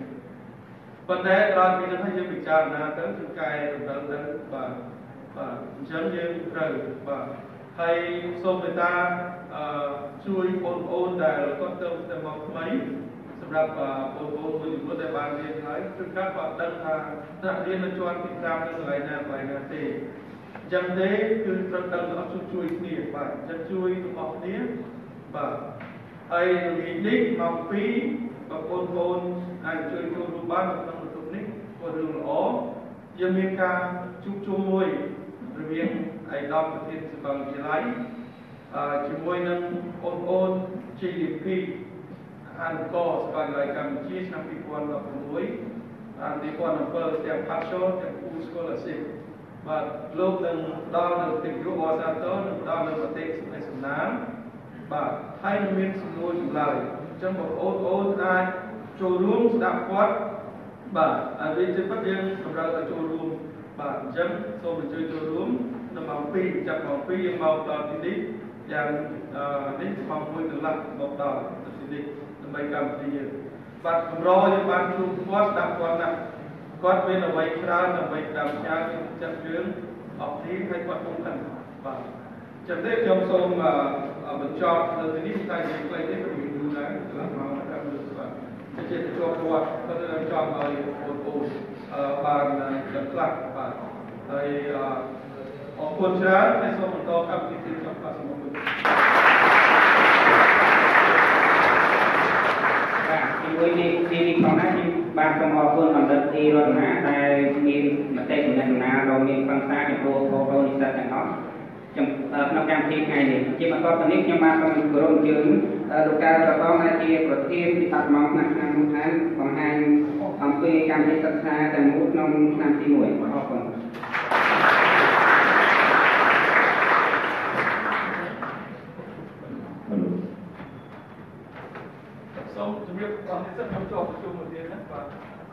vấn đề là vì nó hay những bị tràn là tới chúng cài rồi tới tới và và giống như rồi và hay số người ta chui ôn ôn đại có tâm tâm mọc mấyสำหรับโอนโอนมาอยู่บนแต่บางเรียนท้ายซึ่งการปรับดังทางนักเรียนในจวนติดตามเรื่องอะไรนะไปนะเตจังเด้คือตระดังเอาช่วยช่วยนี่ไปจะช่วยตัวออกนี้บ่ไอ้มีนิกมังปีกับโอนโอนไอ้ช่วยตัวรูบ้านกับน้องตัวนี้ก็เรื่องอ๋อยังมีการชุบช่วยระเบียงไอ้ดอกประเทศสบายใจช่วยนั่งโอนโอนจีพีอันก็สกายรายการชี้นำปีกวนเราเป็นด้วยอันปีกวนอำเภอเสียงพัชโชเสียงผู้สกอลสิบว่าโลกหนึ่งดาวหนึ่งติดยุบวอซันโต้หนึ่งดาวหนึ่งประเทศในสนามบ่าให้มีสมุนอยู่เลยจังหวัดโอ๊ตโอ๊ตได้โจรุ่มดับวัดบ่าอันนี้จะพัฒน์ยังสำหรับโจรุ่มบ่าจังโซนเป็นโจรุ่มน้ำมันปีจับมันปียังเมาตอนที่นี้อย่างนี้ความมวยถึงหลักบอกดาวที่นี้ไปกรรมที่บัดรอยังบัดชุมวัดดับก่อนนะก่อนเป็นเอาไว้คราวเอาไว้ดำชาจัดเรื่องออกที่ให้วัดตรงกันบัดจะได้จงทรงบรรจบในที่นี้ใครจะไปได้ก็อยู่ดูนะหลังมาทำดูสิว่าจะเจ็บตัวปวดก็จะจอมเอาโอนโอนบางจัดหลักบัดในออกคนช้าในสมรภูมิกับที่ที่จอมปัสสาวะ với đi đi phòng này ban công họ phương còn đất đi rồi mà tạiมีมาเตะเหมือนนาเรามีฟังซ่าอย่างโปรโปรโปรนิสัยอย่างนั้นจังนักการที่ไงเนี่ยที่มันก็ตอนนี้ยังมาต้องกรมจึงดูการต่อต้านในที่ประเทศที่ตัดมองนักการเมืองของไทยทำเพื่อการที่ศึกษาแต่มุดน้องน้ำที่หน่วยของเขาคน còn rất không cho chung một tiếng đấy và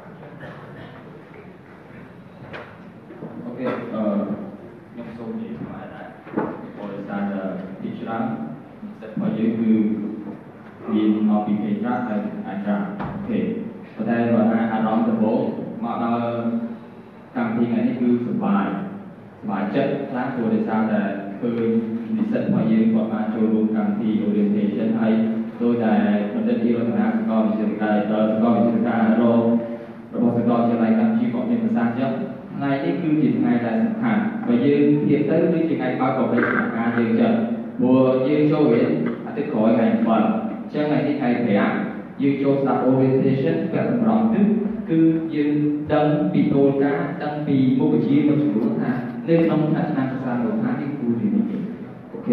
ok nhóm số gì mà lại có thời gian đi chơi sẽ phải giới cư viên họ bị kẹt rác hay anh ra ok và đây là hai anh đóng từ bố mà nó càng thi ngày cứ sửa bài bài chất lát của thời gian là cứ đi sẽ phải giới của mà cho luôn càng thi orientation hay tôi là một dân yêu thằng nào còn chỉ là còn chỉ là rồi rồi một cái còn chỉ là cảm chỉ có những cái sáng chứ ngày ấy cứ chỉ ngày là sẵn sàng và dương hiện tới với chỉ ngày bao gồm đây là ca dương trận mùa dương cho huyện tích khỏi ngày phần cho ngàyที่ใครแพ้dương cho start orientation แบบสำรองtức cứ dương đăng bị tôn cá đăng bị mua cái chi một số ha nên trong tháng năm sang một tháng cái khu gì này ok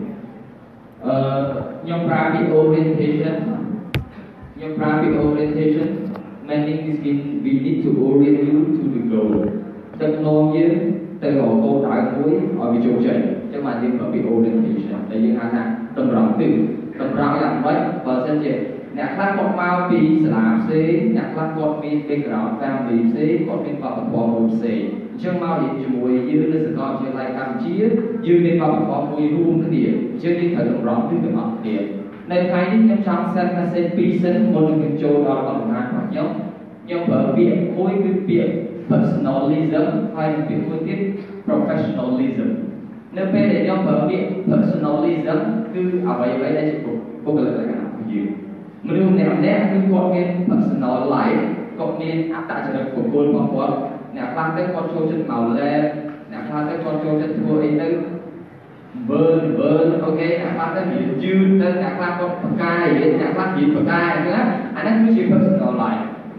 your private orientation, your private orientation, meaning is in, we need to orient you to the goal. Trong nông nhiên, từ họ câu trả cuối, họ bị trộn chảy, chứ mà nhưng mà bị orientation, là những anh ạ, tầm rõng từ, tầm rõng làm vậy, và xem chị, nhạc lát con mau bị làm xế, nhạc lát con bị background family xế, con bị vào phòng một xế, chứ mau thì chủ mùi như là sự còn chỉ lại cảm chia, như bên vào phòng mùi luôn cái điểm, chứ đi thời tầm rõng từ cái mặt điểm. Nên thấy những em sáng xem là sẽ bị sân một cái chỗ đó bằng ngàn hoặc nhau, nhưng bởi vì mỗi cái việc personalism hay là việc mối tiếp professionalism. Nên bây giờ nhau bởi vì personalism cứ ở vậy vậy đây chỉ có cái lời nào của you. Mình nếu nè cứ có cái personal life, có nên áp đặt cho được của cô bằng quá. Nè phan tới con show chân màu lên, nè phan tới con show chân thua ấy tư. Vơn vơn ok nè phan tới nhìn chư tới nè phan con cài nè phan nhìn con cài nữa. Anh ấy cứ chỉ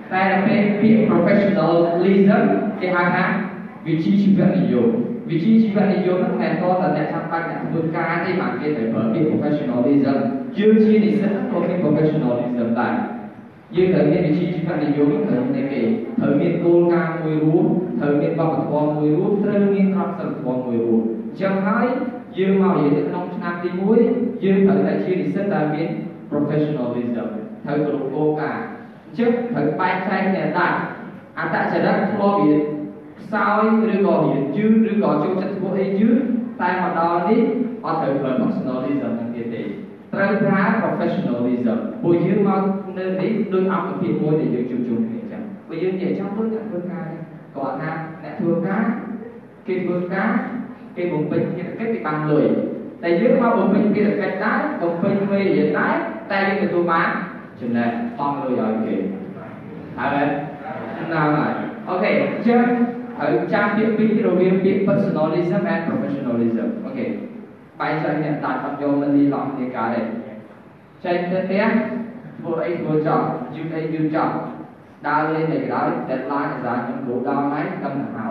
តែដល់ពេលពាក្យ professionalism គេហៅថាវិជ្ជាជីវៈនិយមវិជ្ជាជីវៈនិយមហ្នឹងមិនមែនតតែអ្នកចាំបាច់អ្នកធ្វើការទេបាទគេត្រូវប្រើពាក្យ professionalism យើងជានិស្សិតក៏មាន professionalism ដែរយើងត្រូវមានវិជ្ជាជីវៈនិយមត្រូវតែគេត្រូវមានគោលការណ៍មួយរួមត្រូវមានវប្បធម៌មួយរួមត្រូវមានក្រមសីលធម៌មួយរួមអញ្ចឹងហើយយើងមករៀននៅក្នុងឆ្នាំទីមួយយើងត្រូវតែជានិស្សិតដែលមាន professionalism ត្រូវគោរពគោលការណ៍អញ្ចឹងត្រូវបែងចែកគ្នាដែរអត្តចរិតធ្លាប់រៀនខ្សោយឬក៏រៀនយឺតឬក៏ចូលចិត្តធ្វើអីយឺតតែមកដល់នេះអត់ត្រូវប្រើ professionalism នឹងទៀតទេត្រូវប្រើ professionalism ពួកយើងមកនៅនេះដូចអង្គភាពមួយដែលយើងជួបជុំគ្នាអញ្ចឹងបើយើងនិយាយចាំដូចអ្នកធ្វើការគាត់ថាអ្នកធ្វើការគេធ្វើការគេបំពេញភារកិច្ចគេបានលុយតែយើងមកបំពេញភារកិច្ចដែរបំពេញមេរៀនដែរតែយើងទទួលបានចំណេះបង់លុយឲ្យគេហើយណាហើយអូខេអញ្ចឹងហើយចាំពាក្យពីររវាងពាក្យ personalism and professionalism អូខេបែរចែកអ្នកតាត់អត់យកមិនលីឡំគ្នាកើតទេចេញទៅផ្ទះធ្វើអីធ្វើចប់យឺតអីយឺតចប់ដើរលេងតែក្រោយ deadline អាសាខ្ញុំគ្រូដល់ហើយដឹងទៅហើយ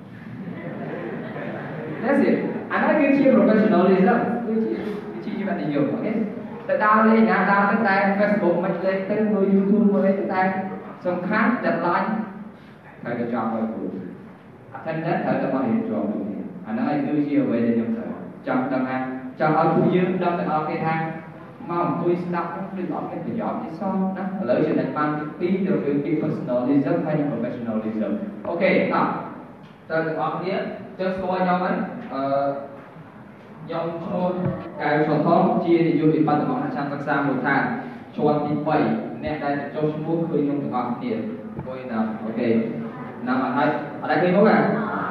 That's it អានេះគឺជា professionalism គឺជាវិជ្ជាជីវៈនិយមអូខេទៅដើរលេងណាដើរទៅតែ Facebook មិនលេងទៅមើល YouTube មើលអីតែសំខាន់ deadline ត្រូវទៅចប់ហើយគ្រូអត្ថន័យត្រូវតែមករៀនជាប់គ្នាអាហ្នឹងឯងគឺជាអ្វីដែលខ្ញុំត្រូវចង់ដឹងថាចង់ឲ្យពួកយើងដឹងទាំងអស់គ្នាថាមកអង្គុយស្ដាប់គឺអត់មានប្រយោជន៍ទេសោះណាឥឡូវចំណេះបានពីរទៅរឿងពី personalism ហើយនិង professionalism អូខេតោះតើទាំងអស់គ្នាចុះស្គាល់ខ្ញុំហ្នឹងអឺខ្ញុំឈ្មោះកែវឆថងជានាយកវិបត្តិរបស់អាចារ្យសិក្សាមូលដ្ឋានជាន់ទីបីអ្នកដែលចុះឈ្មោះគឺខ្ញុំទាំងអស់គ្នាអង្គុយណាអូខេណាអត់ហើយអត់ដែរឃើញមកណា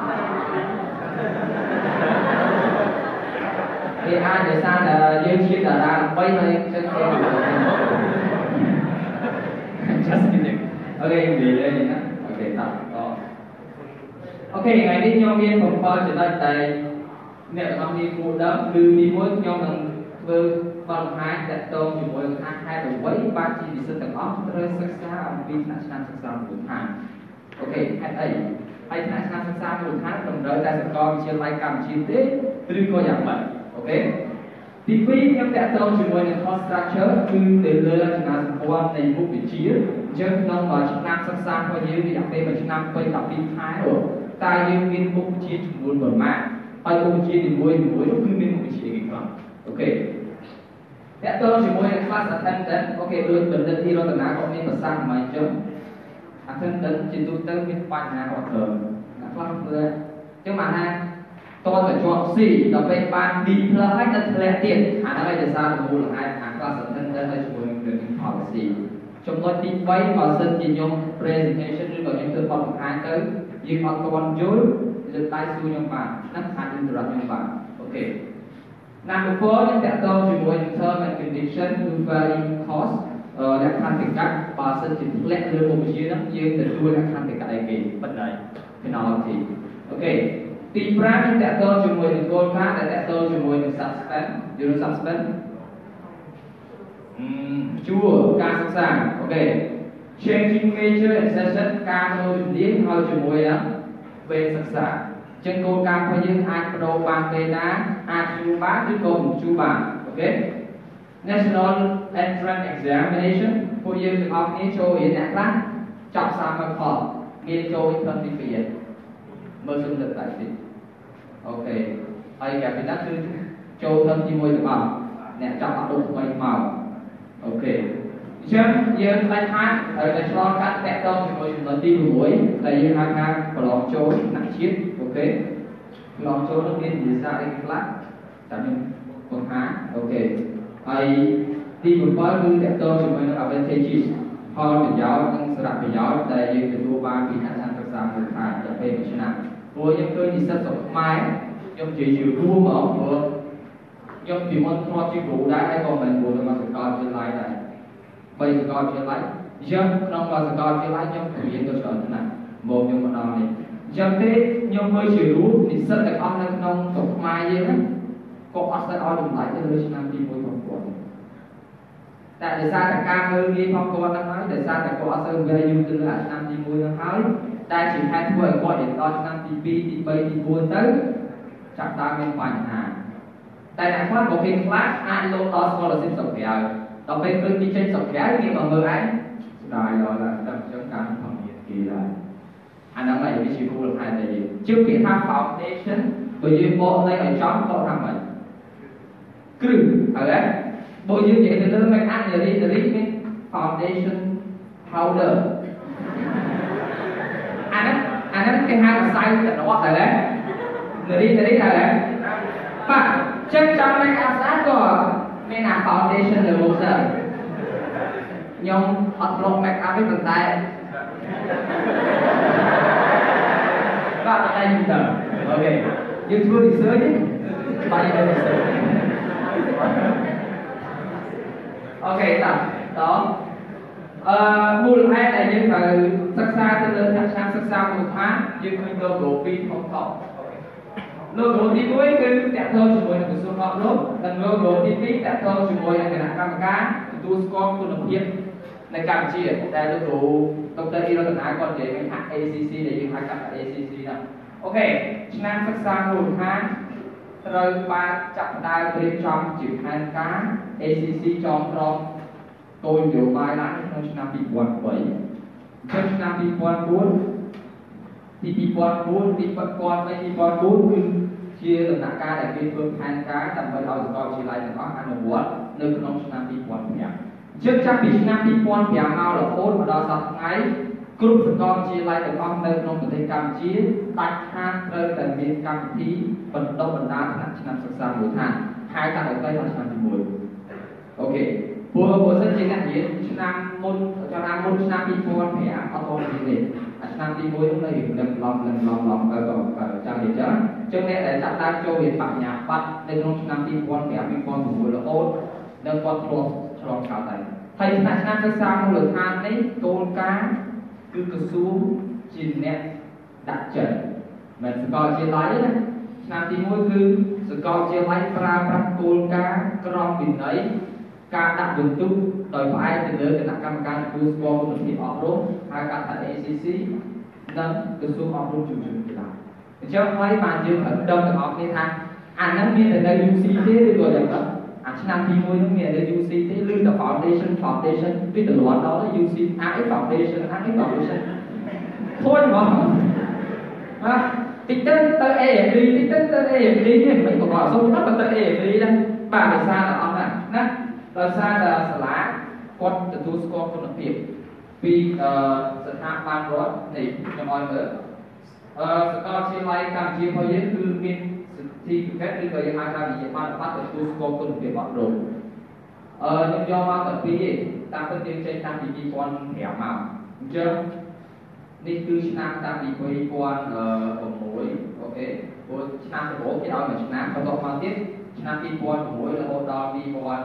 គេអាចដោយសារតែយើងជាតារាបីហើយចឹងគេ just kidding អូខេនិយាយណាអូខេតោះអូខេថ្ងៃនេះខ្ញុំមានបំពេញចំណុចតែអ្នកទាំងអស់គ្នាគួរដឹងគឺទីមួយខ្ញុំនឹងធ្វើបង្ហាញតកតងជាមួយនឹងហេតុអ្វីបានជានិស្សិតទាំងអស់ត្រូវសិក្សាអំពីថ្នាក់ឆ្នាំសិក្សាមូលដ្ឋានអូខេហេតុអីហើយថ្នាក់ឆ្នាំសិក្សាមូលដ្ឋានតម្រូវតែសាកលវិទ្យាល័យកម្ពុជាទេឬក៏យ៉ាងម៉េចអូខេទីពីរខ្ញុំតកតងជាមួយនឹង course structure គឺទៅលើរចនាសម្ព័ន្ធនៃមុខវិជ្ជាអញ្ចឹងក្នុងឆ្នាំសិក្សារបស់យើងរយៈពេលមួយឆ្នាំពេញដប់ពីរខែតើយើងមានមុខវិជ្ជាចំនួនប៉ុន្មានហើយមុខវិជ្ជានីមួយៗនោះគឺមានមុខវិជ្ជាអីខ្លះអូខេតកតងជាមួយនឹង class attendance អូខេដូចបណ្ឌិតធីរតនាក៏មានប្រសាសន៍មកអញ្ចឹង attendance ជាទូទៅមានបញ្ហាអត់ត្រូវអ្នកខ្លះធ្វើអញ្ចឹងបានថាតើទៅជាប់ C ដល់ពេលបាន B+ ហើយទៅធ្លាក់ទៀតអាហ្នឹងឯងដោយសារមូលហេតុអា class attendance ហើយជាមួយនឹង learning policy ចំណុចទីបីបើសិនជាខ្ញុំ presentation ឬក៏ខ្ញុំធ្វើបទបង្ហាញទៅយើងអត់ទាន់យល់លើកដៃសួរខ្ញុំបានហ្នឹងអាច interrupt ខ្ញុំបានអូខេ Number four ខ្ញុំតកតងជាមួយនឹង term and condition គឺ varying cost លក្ខខណ្ឌកិច្ចបើសិនជាធ្លាក់លើមុខវិជ្ជាហ្នឹងយើងទទួលលក្ខខណ្ឌកិច្ចអីគេបណ្ដៃ penalty អូខេទីប្រាំខ្ញុំតកតងជាមួយនឹងគោលការណ៍ដែលតកតងជាមួយនឹង suspense យល់ suspense អឺជួរការសិក្សាអូខេ changing major and session ការបដូរជំនាញហើយជាមួយនឹងពេលសិក្សាចឹងគោលការណ៍របស់យើងអាចបដូរបានពេលណាអាចជួបបានឬក៏មិនជួបបានអូខេ National Entrance Examination ពួកយើងទាំងអស់គ្នាចូលរៀនអ្នកខ្លះចប់សាមគ្គផលមានចូលត្រឹមទីពីរមើលសុំទឹកតែតិចអូខេហើយកាលពីហ្នឹងគឺចូលត្រឹមទីមួយទាំងអស់អ្នកចប់អត់ដូចថ្មីមកអូខេអញ្ចឹងយើងខ្លាចថាត្រូវតែឆ្លងកាត់តកតងជាមួយចំណុចទីsáuដែលយើងហៅថាប្រឡងចូលថ្នាក់ជាតិអូខេប្រឡងចូលនោះមានវិសាអីខ្លះតាមខ្ញុំបង្ហាញអូខេហើយទីbảyគឺតកតងជាមួយនឹង advantages ផលប្រយោជន៍និងសារៈប្រយោជន៍ដែលយើងទទួលបានពីការសិក្សាមូលដ្ឋានដល់ពេលមួយឆ្នាំព្រោះយើងឃើញនិស្សិតស្រុកខ្មែរខ្ញុំនិយាយជារួមហ្មងព្រោះខ្ញុំពីមុនធ្លាប់ជាគ្រូដែរហើយក៏មិនព្រោះមកសាកលវិទ្យាល័យដែរបីសាកលវិទ្យាល័យអញ្ចឹងក្នុងសាកលវិទ្យាល័យខ្ញុំរៀនទៅច្រើនណាស់មកខ្ញុំមកដល់នេះអញ្ចឹងទេខ្ញុំមើលជារួមនិស្សិតទាំងអស់នៅក្នុងស្រុកខ្មែរយើងក៏អត់ស្គាល់ឲ្យតម្លៃទៅលើឆ្នាំទីមួយរបស់គាត់ tại để ra tại ca ngư đi phong con đang nói để ra tại có sơn về dùng từ là năm thì mùi năm hỏi đây chỉ hai tuổi gọi để đo năm thì pi thì bay thì buồn tới chặt ta bên ngoài nhà tại này khoa có kinh class ăn lô to scholarship sọc kẹo đọc bên phương đi trên sọc kẹo kia mà mơ ấy rồi rồi là đâm chống cả phòng nhiệt kỳ rồi anh nói này với chị cô là hai gì trước khi tham foundation bởi vì bộ này ở trong có tham mình cứ ở đấy bộ như vậy thì tôi mới ăn rồi đi rồi đi cái foundation powder anh ấy anh ấy cái hai là sai là nó ở đấy rồi đi rồi đi ở đấy và chắc chắn mấy áp sát của mấy là foundation là một giờ nhưng họ lộn make up với tận tay và tận tay như tờ ok nhưng chưa đi sớm chứ bao nhiêu đi sớm ok tập đó mùa hai là những thời sắc xa từ lớn sang sắc xa một tháng nhưng mình đâu đổ pin không có logo đi cuối cứ đẹp hơn chúng mình từ số họ lúc lần logo đi tiếp đẹp hơn chúng mình là cái nào cam cá tu score của đồng tiềnในการเชียร์แต่เราดูดร.อีเราต่างก่อนเดี๋ยวเป็น เอ ซี ซี เดี๋ยวยังหากับ เอ ซี ซี นะโอเคฉะนั้นศึกษาหมู่ท่านเรามาจับได้เรียนจอมจิตแทนการ เอ ซี ซี จอมรองตัวอยู่ใบล้านในชั้นปีปวนไปชั้นปีปวนปูนที่ปีปวนปูนปีปวนก่อนไม่ปีปวนปูนคือเชียร์ต่างการแต่เป็นเพิ่มแทนการแต่ไม่เอาสกอร์ชีไลน์แต่ก็อันดับวัดในขนมชั้นปีปวนเนี่ยtrước chắc bị nămปีปอนเปียมาแล้วโค้ดมาดาวสัตว์ไงกลุ่มสกอร์ชีไลแต่ความเดินลงประเทศกัมพูชีตัดห้างเดินแต่มีกัมพูชีบรรดาบรรดาขณะชั้นศึกษาหมู่ท่านหายจากใกล้ๆชั้นที่มวยโอเคพวกพวกเส้นจริงอย่างนี้ชั้นมุนชั้นมุนชั้นปีปอนเปียเอาตัวนี้เลยชั้นที่มวยต้องเลยเดินลองเดินลองลองไปก่อนไปจังเดียวจ้ะจังนี้แต่จับได้โจวิปัญญาปัดในตรงชั้นปีปอนเปียปีปอนหมู่แล้วโอ๊ตเดินปอนโครฉลองชาวไทยthầy tại sao các sao lực than đấy tôn cá cứ cứ xuống chín nè đặt trận mình sẽ coi chia lấy đấy nam tí mỗi cứ sẽ coi chia lấy pra pra tôn cá crom bình ấy cá đặt đường tu đòi phải từ từ cái đặt cam can tu score của mình ở đó hai cá tại a xê xê nâng cứ xuống ở đó chừng chừng thì làm chứ mấy bạn chưa phải đông được học đi thang anh nắm biết là đây u xê thế thì gọi là gì àชั้นที่มวยต้องมีอะไร ยู ซี ที่ลื่นแต่ foundation foundation ที่ตลอดเราแล้ว ยู ซี อ่ะไอ้ foundation อ่ะไอ้ foundation โทษหรออ่ะติดเต้นเตอเอดีติดเต้นเตอเอดีเนี่ยไม่บอกว่าสมมติว่าเตอเอดีนะบ้าไปซาแต่เอาน่ะนะเราซาแต่สลากกดจะดูสกอร์คนละเพียบปีสถาบันรถนี่จะมองเหมือนสกอร์เชียร์ไลท์การเชียร์พอเยอะคือมีthì các cái người hai ta bị ban phát được tu score công việc bắt đầu nhưng do bao tập đi ta có tiêu trên ta bị đi quan hẻo màu chưa nên cứ năm ta bị quay quan ở mũi ok của năm cái bộ cái đó mà năm có độ mang tiếp năm đi quan mũi là ô đo đi quan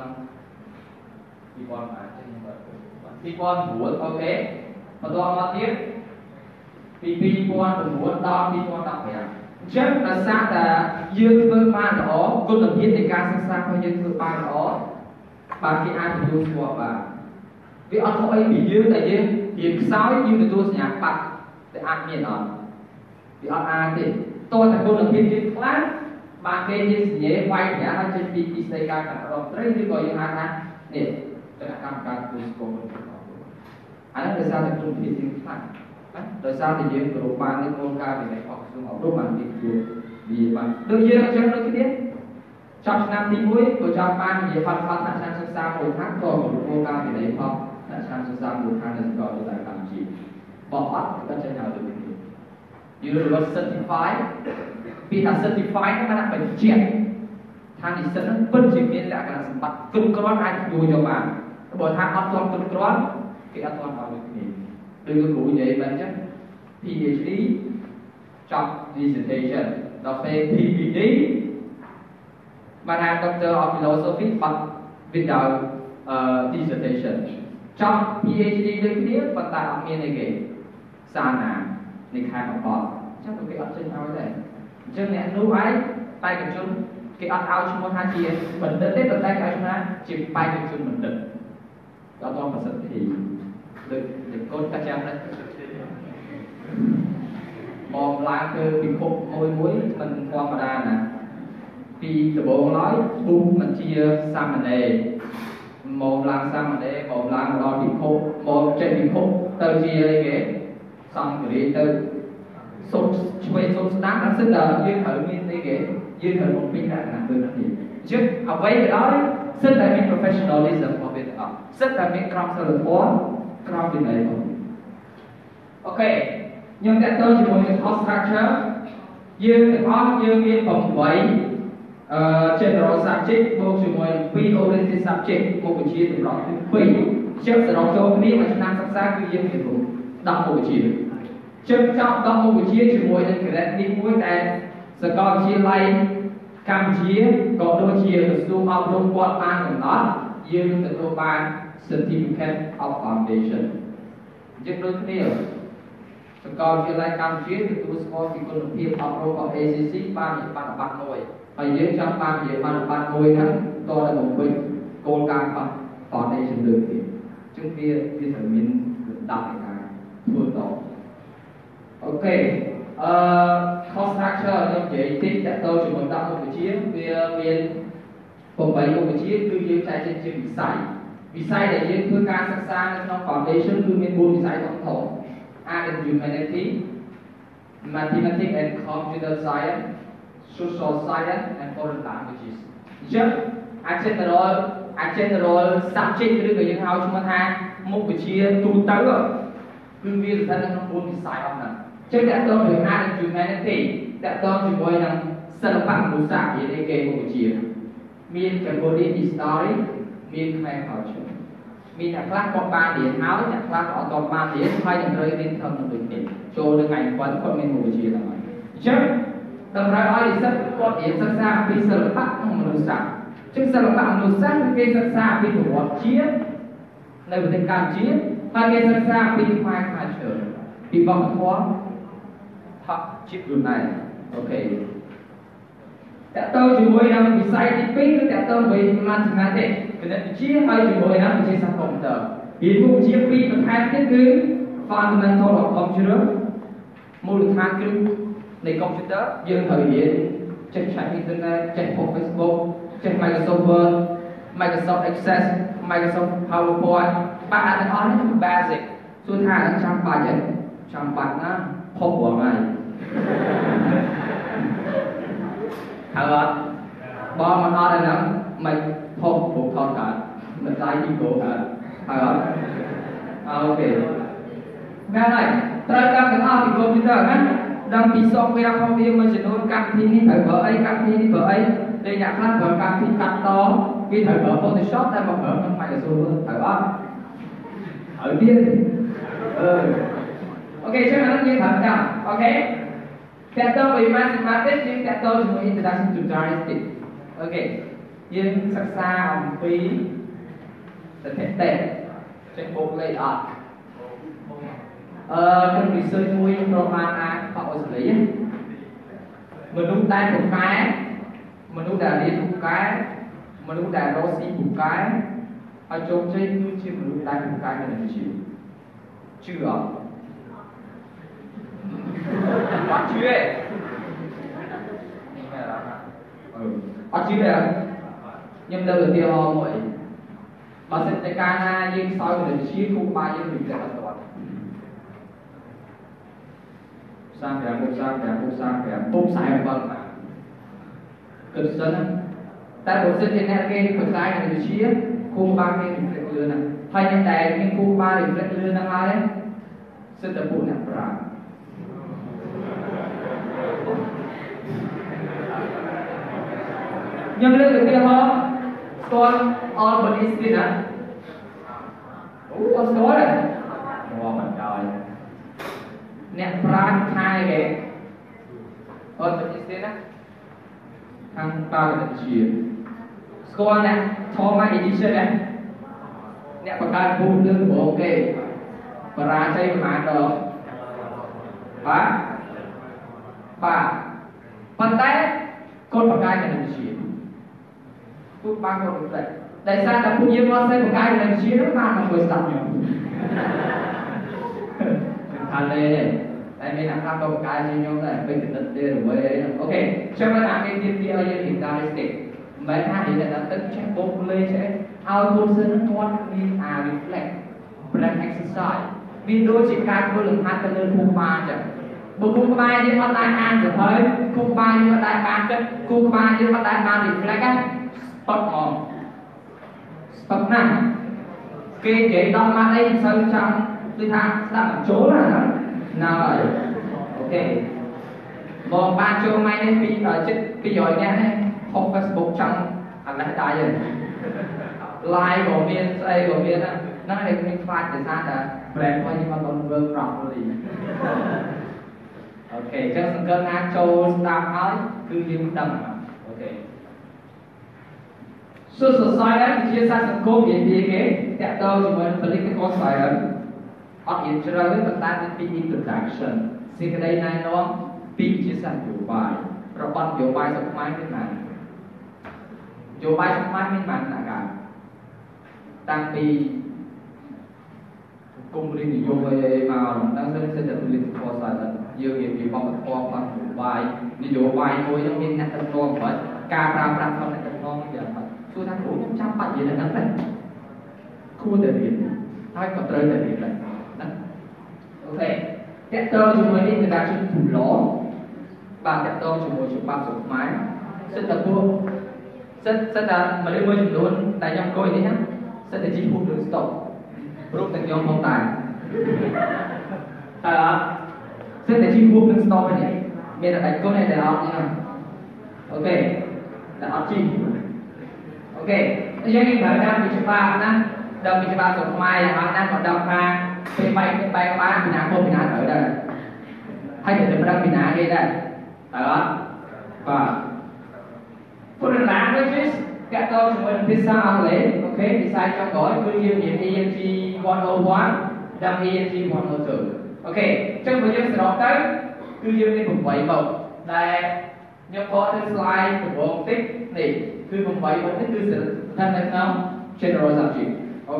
đi quan mà đi quan mũi ok và đo mang tiếp đi đi quan mũi đo đi quan đặc biệt chắc là sao là dương cơ ban đó cô lập biết để ca sang sang coi dương cơ ban đó bà khi ai thì tôi của bà vì ông không ai bị dương tại dương thì sao dương thì tôi sẽ nhạc bạc để ăn miệng đó vì ông ai thì tôi là cô lập biết dương class bà kê như dễ quay nhá hai chân đi đi xây ca cả đó tới như coi dương hai tháng nè cho là cam ca tôi của mình anh nói là sao thì tôi biết dương class tại sao thì dương của ban đến môn ca vì này học xuống học lúc bằng việc vì bằng đương nhiên là chẳng được cái biết trong năm tí mũi của trong ban thì phần phần là sang sang sang một tháng rồi một môn ca vì này không là sang sang sang một tháng là gọi là tại làm gì bỏ bắt các chân nào được như là certify vì là certify nó là phải triển thang thì sẽ phân chỉ miễn là cái bắt cứng cron ai vui cho bạn bởi thang an toàn cứng cron cái an toàn vào được gì đừng có cụ vậy bạn chắc PhD trong dissertation đọc về pê hát đê mà là Doctor of Philosophy bằng viết đầu uh, dissertation trong pê hát đê đương kia và tại ông miền này kể xa nà này khai học bọt chắc là cái ớt trên áo này chân này nụ ấy tay cầm chân cái ớt áo chung một hai chia mình đến tết tận tay cái chúng ta chỉ tay cầm chân mình đựng có toànประสิทธิđược được cốt các cháu đấy mong lá cơ bị khúc môi muối mình qua mà đa nè vì từ bộ nói bút mình chia sang mình đề một làm sang mình đề một làm đó bị khúc một trên bị khúc từ chia đây kể xong rồi từ số chuối số snap nó sức là dương thử miên đây kể dương thử một pin đạn làm từ nó thì chứ học vậy cái đó sức là miên professionalism của việc đó sức là miên trong sự lực quá trong việc này ok nhưng tại tôi chỉ muốn course structure dương thì có dương miên phòng vậy general subject bộ chỉ muốn pre-oriented subject một buổi chiều từ đó pre trước sẽ đọc cho cái mà chúng ta sắp sang cái dương thì cũng đọc một buổi chiều trước trong đọc một buổi chiều chỉ muốn những cái này đi cuối tại sẽ có chia lại cam chia có đôi chiều zoom out trong quạt ban của nó dương từ đôi ban certificate of foundation trước đôi kia sẽ có chia lại cam chia từ đôi score thì còn được hiệp học của a xê xê ban những bạn bạn ngồi ở dưới trong ban gì bạn bạn ngồi thắng tôi là một vị cô càng bằng foundation được thì trước kia đi thử mình đại cái phương tổ ok course structure trong chỉ tiết tại tôi chỉ muốn đọc một cái chiếc về về phòng bảy một cái chiếc cứ dưới trái trên trên bị sai bị sai để dưới phương ca sang sang trong foundation cứ miền buôn bị sai tổng thống art and humanity mathematics and computer science social science and foreign languages just a general a general subjectឬក៏យើងហៅឈ្មោះថាមុខវិជ្ជាទូទៅគឺវាស្ថិតនៅក្នុងbốnវិស័យអស់ហ្នឹងចឹងតើតើvới art and humanity តើតើជាមួយនឹងសិល្បៈមនុស្សសាស្ត្រនិយាយគេមុខវិជ្ជាមាន Cambodian history មាន Khmer culture មានអ្នកខ្លះគាត់បានរៀនហើយអ្នកខ្លះក៏អត់ទាន់បានរៀនហើយនឹងត្រូវរៀនធំនឹងដូចនេះចូលនៅថ្ងៃប៉ុនគាត់មានមុខវិជ្ជាហ្នឹងហើយអញ្ចឹងតម្រូវឲ្យនិស្សិតគាត់រៀនសិក្សាពីសិល្បៈក្នុងមនុស្សសាស្ត្រចឹងសិល្បៈមនុស្សសាស្ត្រគឺគេសិក្សាពីប្រវត្តិជាតិនៅប្រទេសកម្ពុជាហើយគេសិក្សាពីខ្មែរខ្មែរជើពីវប្បធម៌ថប់ជាតិខ្លួនឯងអូខេតើតើជាមួយនឹងវិស័យទីពីរគឺតើតើvới mathematics គណិតវិទ្យាហើយជាមួយនឹងវិទ្យាសាស្ត្រកុំព្យូទ័រពីមុខវិជ្ជាពីរបន្ថែមទៀតគឺ fundamental of computer មូលដ្ឋានគ្រឹះនៃកុំព្យូទ័រយើងត្រូវរៀនចេះឆែកអ៊ីនធឺណិតចេះ Facebook ចេះ Microsoft Word Microsoft Access Microsoft PowerPoint បាទអាទាំងអស់នេះគឺ basic សួរថាអានឹងចាំបាច់ទេចាំបាច់ណាផុសរាល់ថ្ងៃហើយអត់បើមិនអត់ទេហ្នឹងមិនផុសពុកថតកើតមិនដៃពីគោកើតហើយអត់អូខេមែនហើយត្រូវតាមទាំងអស់ពីកុំព្យូទ័រណាដឹងពី software ផងវាមួយចំនួនកម្មវិធីនេះត្រូវប្រើអីកម្មវិធីនេះប្រើអីតែអ្នកខ្លះប្រើកម្មវិធីកាត់តគេត្រូវប្រើ Photoshop តែមកប្រើក្នុង Microsoft Word ត្រូវអត់ហើយទៀតអឺអូខេចឹងអានេះយើងត្រូវចាំអូខេតើតើវិមាន mathematics យើងតើតើជាមួយ introduction to journalistic អូខេយើងសិក្សាអំពីស្ថិតិចេះបូកលេខអត់អឺក្នុង research មួយប្រហែលអាចបកអូស្ត្រាលីមនុស្សដែលពូកែមនុស្សដែលរៀនពូកែមនុស្សដែលរកស៊ីពូកែហើយជោគជ័យគឺជាមនុស្សដែលពូកែនៅក្នុងជីវិតជឿអត់អត់ជឿទេអឺអត់ជឿទេខ្ញុំលើកឧទាហរណ៍មួយបើសិនតែកាលណាយើងសោយវិទ្យាគ្រូបាលយើងនិយាយអត់ទាន់សាប្រាំពុកសាប្រាំពុកសាប្រាំពុកខ្សែអំបិលបាទគិតសិនតែបើសិនជាអ្នកគេបកស្រាយនៅវិទ្យាគ្រូបាលគេរៀបរៀបលឿនណាស់ហើយអ្នកដែលមានគ្រូបាលរៀបរៀបលឿនហ្នឹងហើយសិតតែពួកអ្នកប្រាជ្ញខ្ញុំលើកឧទាហរណ៍ស្គាល់ Albert Einstein ណាអូអត់ស្គាល់ទេមកមិនដល់អ្នកប្រាជ្ញខាងគេអត់ទៅស្ទេណាខាងបរិយាជាស្គាល់អ្នក Thomas Edison ណាអ្នកបង្កើតពូជលើដំបូងគេបរាជ័យប្រហែលដងបាទបាទប៉ុន្តែគាត់បង្កើតគណិតវិទ្យាទូបានគាត់រំលែក tại sao ta cũng yêu nó sẽ một cái lần chia nó mà mà người sập nhỉ thành đây này tại mình ăn ăn một cái gì nhau này bên cái đất đây rồi với ok cho các bạn cái tiếp theo như hiện tại thì mấy hai thì là tất chạy bộ lên sẽ ao thôn sơn nó ngon đi à reflect breath exercise vì đôi chỉ cái vô lượng hai cái lên khu ba chẳng bộ khu ba như con tai ăn rồi hơi khu ba như con tai ba chất khu ba như con tai ba reflect á spot on spot năm cái chế đo mắt đây sâu trong tôi tham làm chỗ là nó nào rồi ok một ba chỗ mai đây bị ở chết cái giỏi nha này không Facebook trong anh lại đại rồi like của miền tây của miền á nó là mình phải để ra là brand coi như mà còn vương rộng rồi ok cho sân cơn ngang châu đam nói cứ như đầm ok so society thì chia sẻ sân côn gì gì cái tại tôi chỉ muốn phân tích cái con sài đó ở hiện trường với chúng ta thì introduction thì cái đây này nó bị chia sẻ nhiều bài rồi còn nhiều bài trong máy bên này nhiều bài trong máy bên này là cả tăng đi cùng riêng nhiều về màu đang sẽ sẽ được liên tục có sản phẩm nhiều nhiều nhiều bóng có bằng nhiều bài nhiều bài thôi trong bên này tận non phải camera làm không là tận non bây giờ mà tôi đang đủ trăm bài gì là nắng này khu thể hiện hai còn rơi thể hiện này ok tiếp theo chúng mình đi từ đặc trưng thủ ló và tiếp theo chúng mình chụp bao chụp máy rất là vui rất rất là mà đến mới chúng luôn tại trong coi đấy nhá rất là chinh phục được stop lúc thành nhóm phong tài à rất là chinh phục được stop này bây giờ đánh câu này để học nha ok là học chi ok bây giờ mình phải đang bị chụp ba nè đồng bị chụp ba chụp mai là bạn đang còn đồng pha bay bay bay qua ba mình không mình ở đây hay để chúng ta mình đi đây đó và foreign languages các tôi chúng mình biết sao anh lấy ok thì sai trong gói cứ nhiều điểm E N G một không một đăng E N G một không hai ok trong thời gian sau tới cứ nhiều lên một bảy một đây nhập có cái slide của bộ tích này cứ một bảy một tích cứ sự thân thân nó general subject ok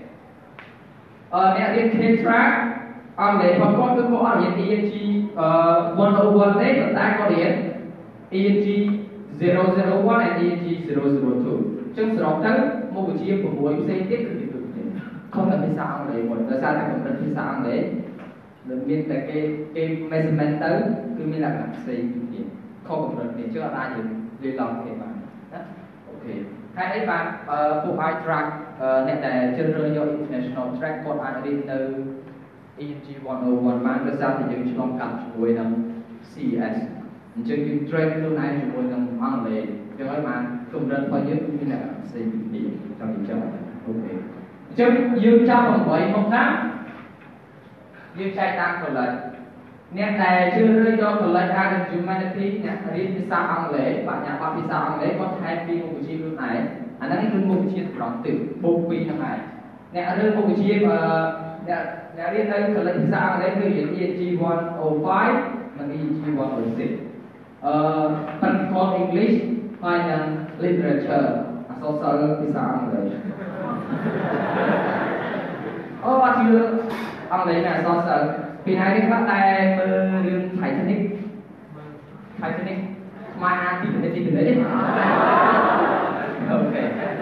ờ nè đi trên track anh lấy phần con cứ có ở hiện E N G một không một đấy chúng ta có điểm E N G zero zero one and E N G zero zero two trong số đó một buổi chiều của buổi xây tiếp cực kỳ cực không cần phải sao anh lấy một là sao ta không cần phải sao anh lấy được miền tại cái cái measurement tới cứ miền là làm xây không cần phải chưa ai gì đi lòng cái mà ok hai ấy bạn phụ ai track này là trên rơi do international track còn ai đi từ E N G một không một mang ra sao thì những trong cặp chuối nằm C S chứ cái track lúc này chúng tôi đang ăn lấy cho các bạn cùng đơn phải nhất như là xây điểm trong điểm chọn ok chứ dương trong vòng bảy một năm dương trai tăng rồi lại nét này chưa rơi cho rồi lại ai được humanity nhạc đi pizza ăn lấy bạn nhà bạn pizza ăn lấy có hai pin một cái chi lúc này anh đang cứ một cái chi đón từ một pin thằng này nè rơi một cái chi mà nè nè đi đây rồi lại pizza ăn lấyคือ E N G một không năm và E N G một không sáu phần con English hay là literature so sơ thì sao ăn đấy ô bạn chưa ăn đấy là so sơ vì hai cái bắt tay riêng Titanic Titanic mai ăn thì phải tìm đấy ok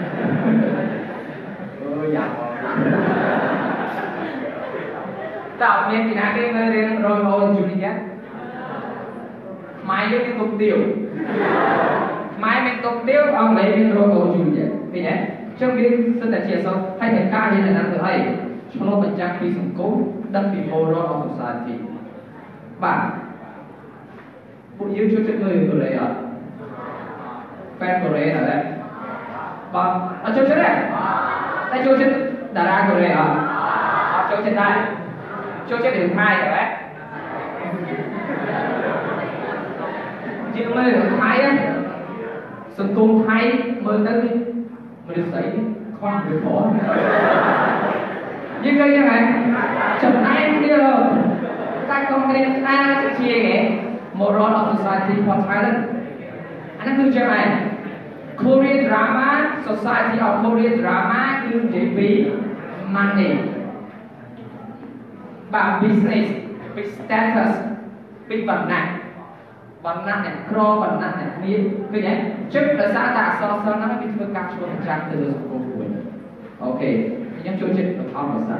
ôi dạ tạo nên thì hai cái riêng rồi rồi Juliet mai với cái cục tiêu mai mình cục tiêu ông lấy cái rồi cầu chùi vậy cái nhé trong cái sự thật chia sẻ hay thành ca như là năng tự hay cho nó bật trang khi sủng cố đăng ký moral of society bạn bộ yêu cho chuyện người của đấy à fan của đấy ở đây vâng ở chỗ chết này đây chỗ chết đà ra của đấy à chỗ chết đây chỗ chết điểm hai rồi đấy chị mới được Thái á sân cung Thái mới tới mới được xảy khoan được bỏ như cây như này chồng anh kia ta không nên ta chia ghé moral of society for Thailand anh cứ chơi này Korean drama society of Korean drama គឺនិយាយពី money បាទ business ពី status ពីវណ្ណៈវណ្ណៈអ្នកក្រវណ្ណៈអ្នកមានឃើញទេជិតដោយសារតែអក្សរសិល្ប៍ហ្នឹងវាធ្វើការឆ្លុះបញ្ចាំងទៅលើសង្គមមួយអូខេខ្ញុំចូលចិត្តបង្អស់ភាសា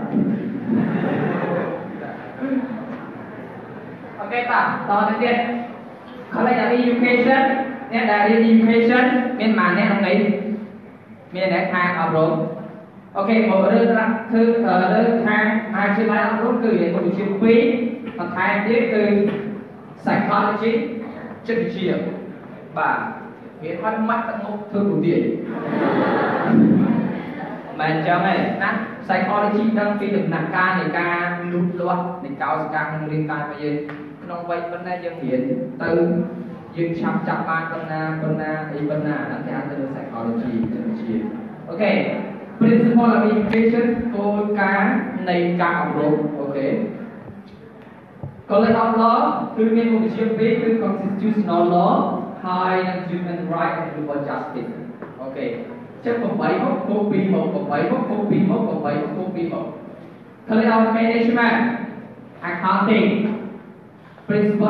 អូខេតាតទៅទៀត College of Education អ្នកដែលរៀន Education មានម៉ាអ្នកក្នុងនេះមានអ្នកខាងអប់រំអូខេមករឿងគឺរឿងខាងមហាវិទ្យាល័យអប់រំគឺរៀនមុខវិជ្ជាពីរបន្ថែមទៀតគឺ Psychology ចិត្តវិទ្យាបាទរៀនឲ្យម៉ាត់ទឹកមុខធ្វើគ្រូទាយមិនអញ្ចឹងទេណា Psychology ដឹងពីដំណាក់កាលនៃការលូតលាស់នៃកោសិកាក្នុងរាងកាយរបស់យើងក្នុងវ័យប៉ុណ្ណាយើងរៀនទៅយើងឆាប់ចាប់បានប៉ុណ្ណាប៉ុណ្ណាអីប៉ុណ្ណាហ្នឹងគេហៅទៅ psychology ចិត្តវិទ្យាអូខេ principle of education គោលការណ៍នៃការអប់រំអូខេ College of Law គឺមានមុខវិជ្ជាពីរគឺ constitutional law ហើយនិង human rights and civil justice អូខេចឹងeightមកគោលពីរមកeightមកគោលពីរមកeightមកគោលពីរមក College of Management Accounting Principle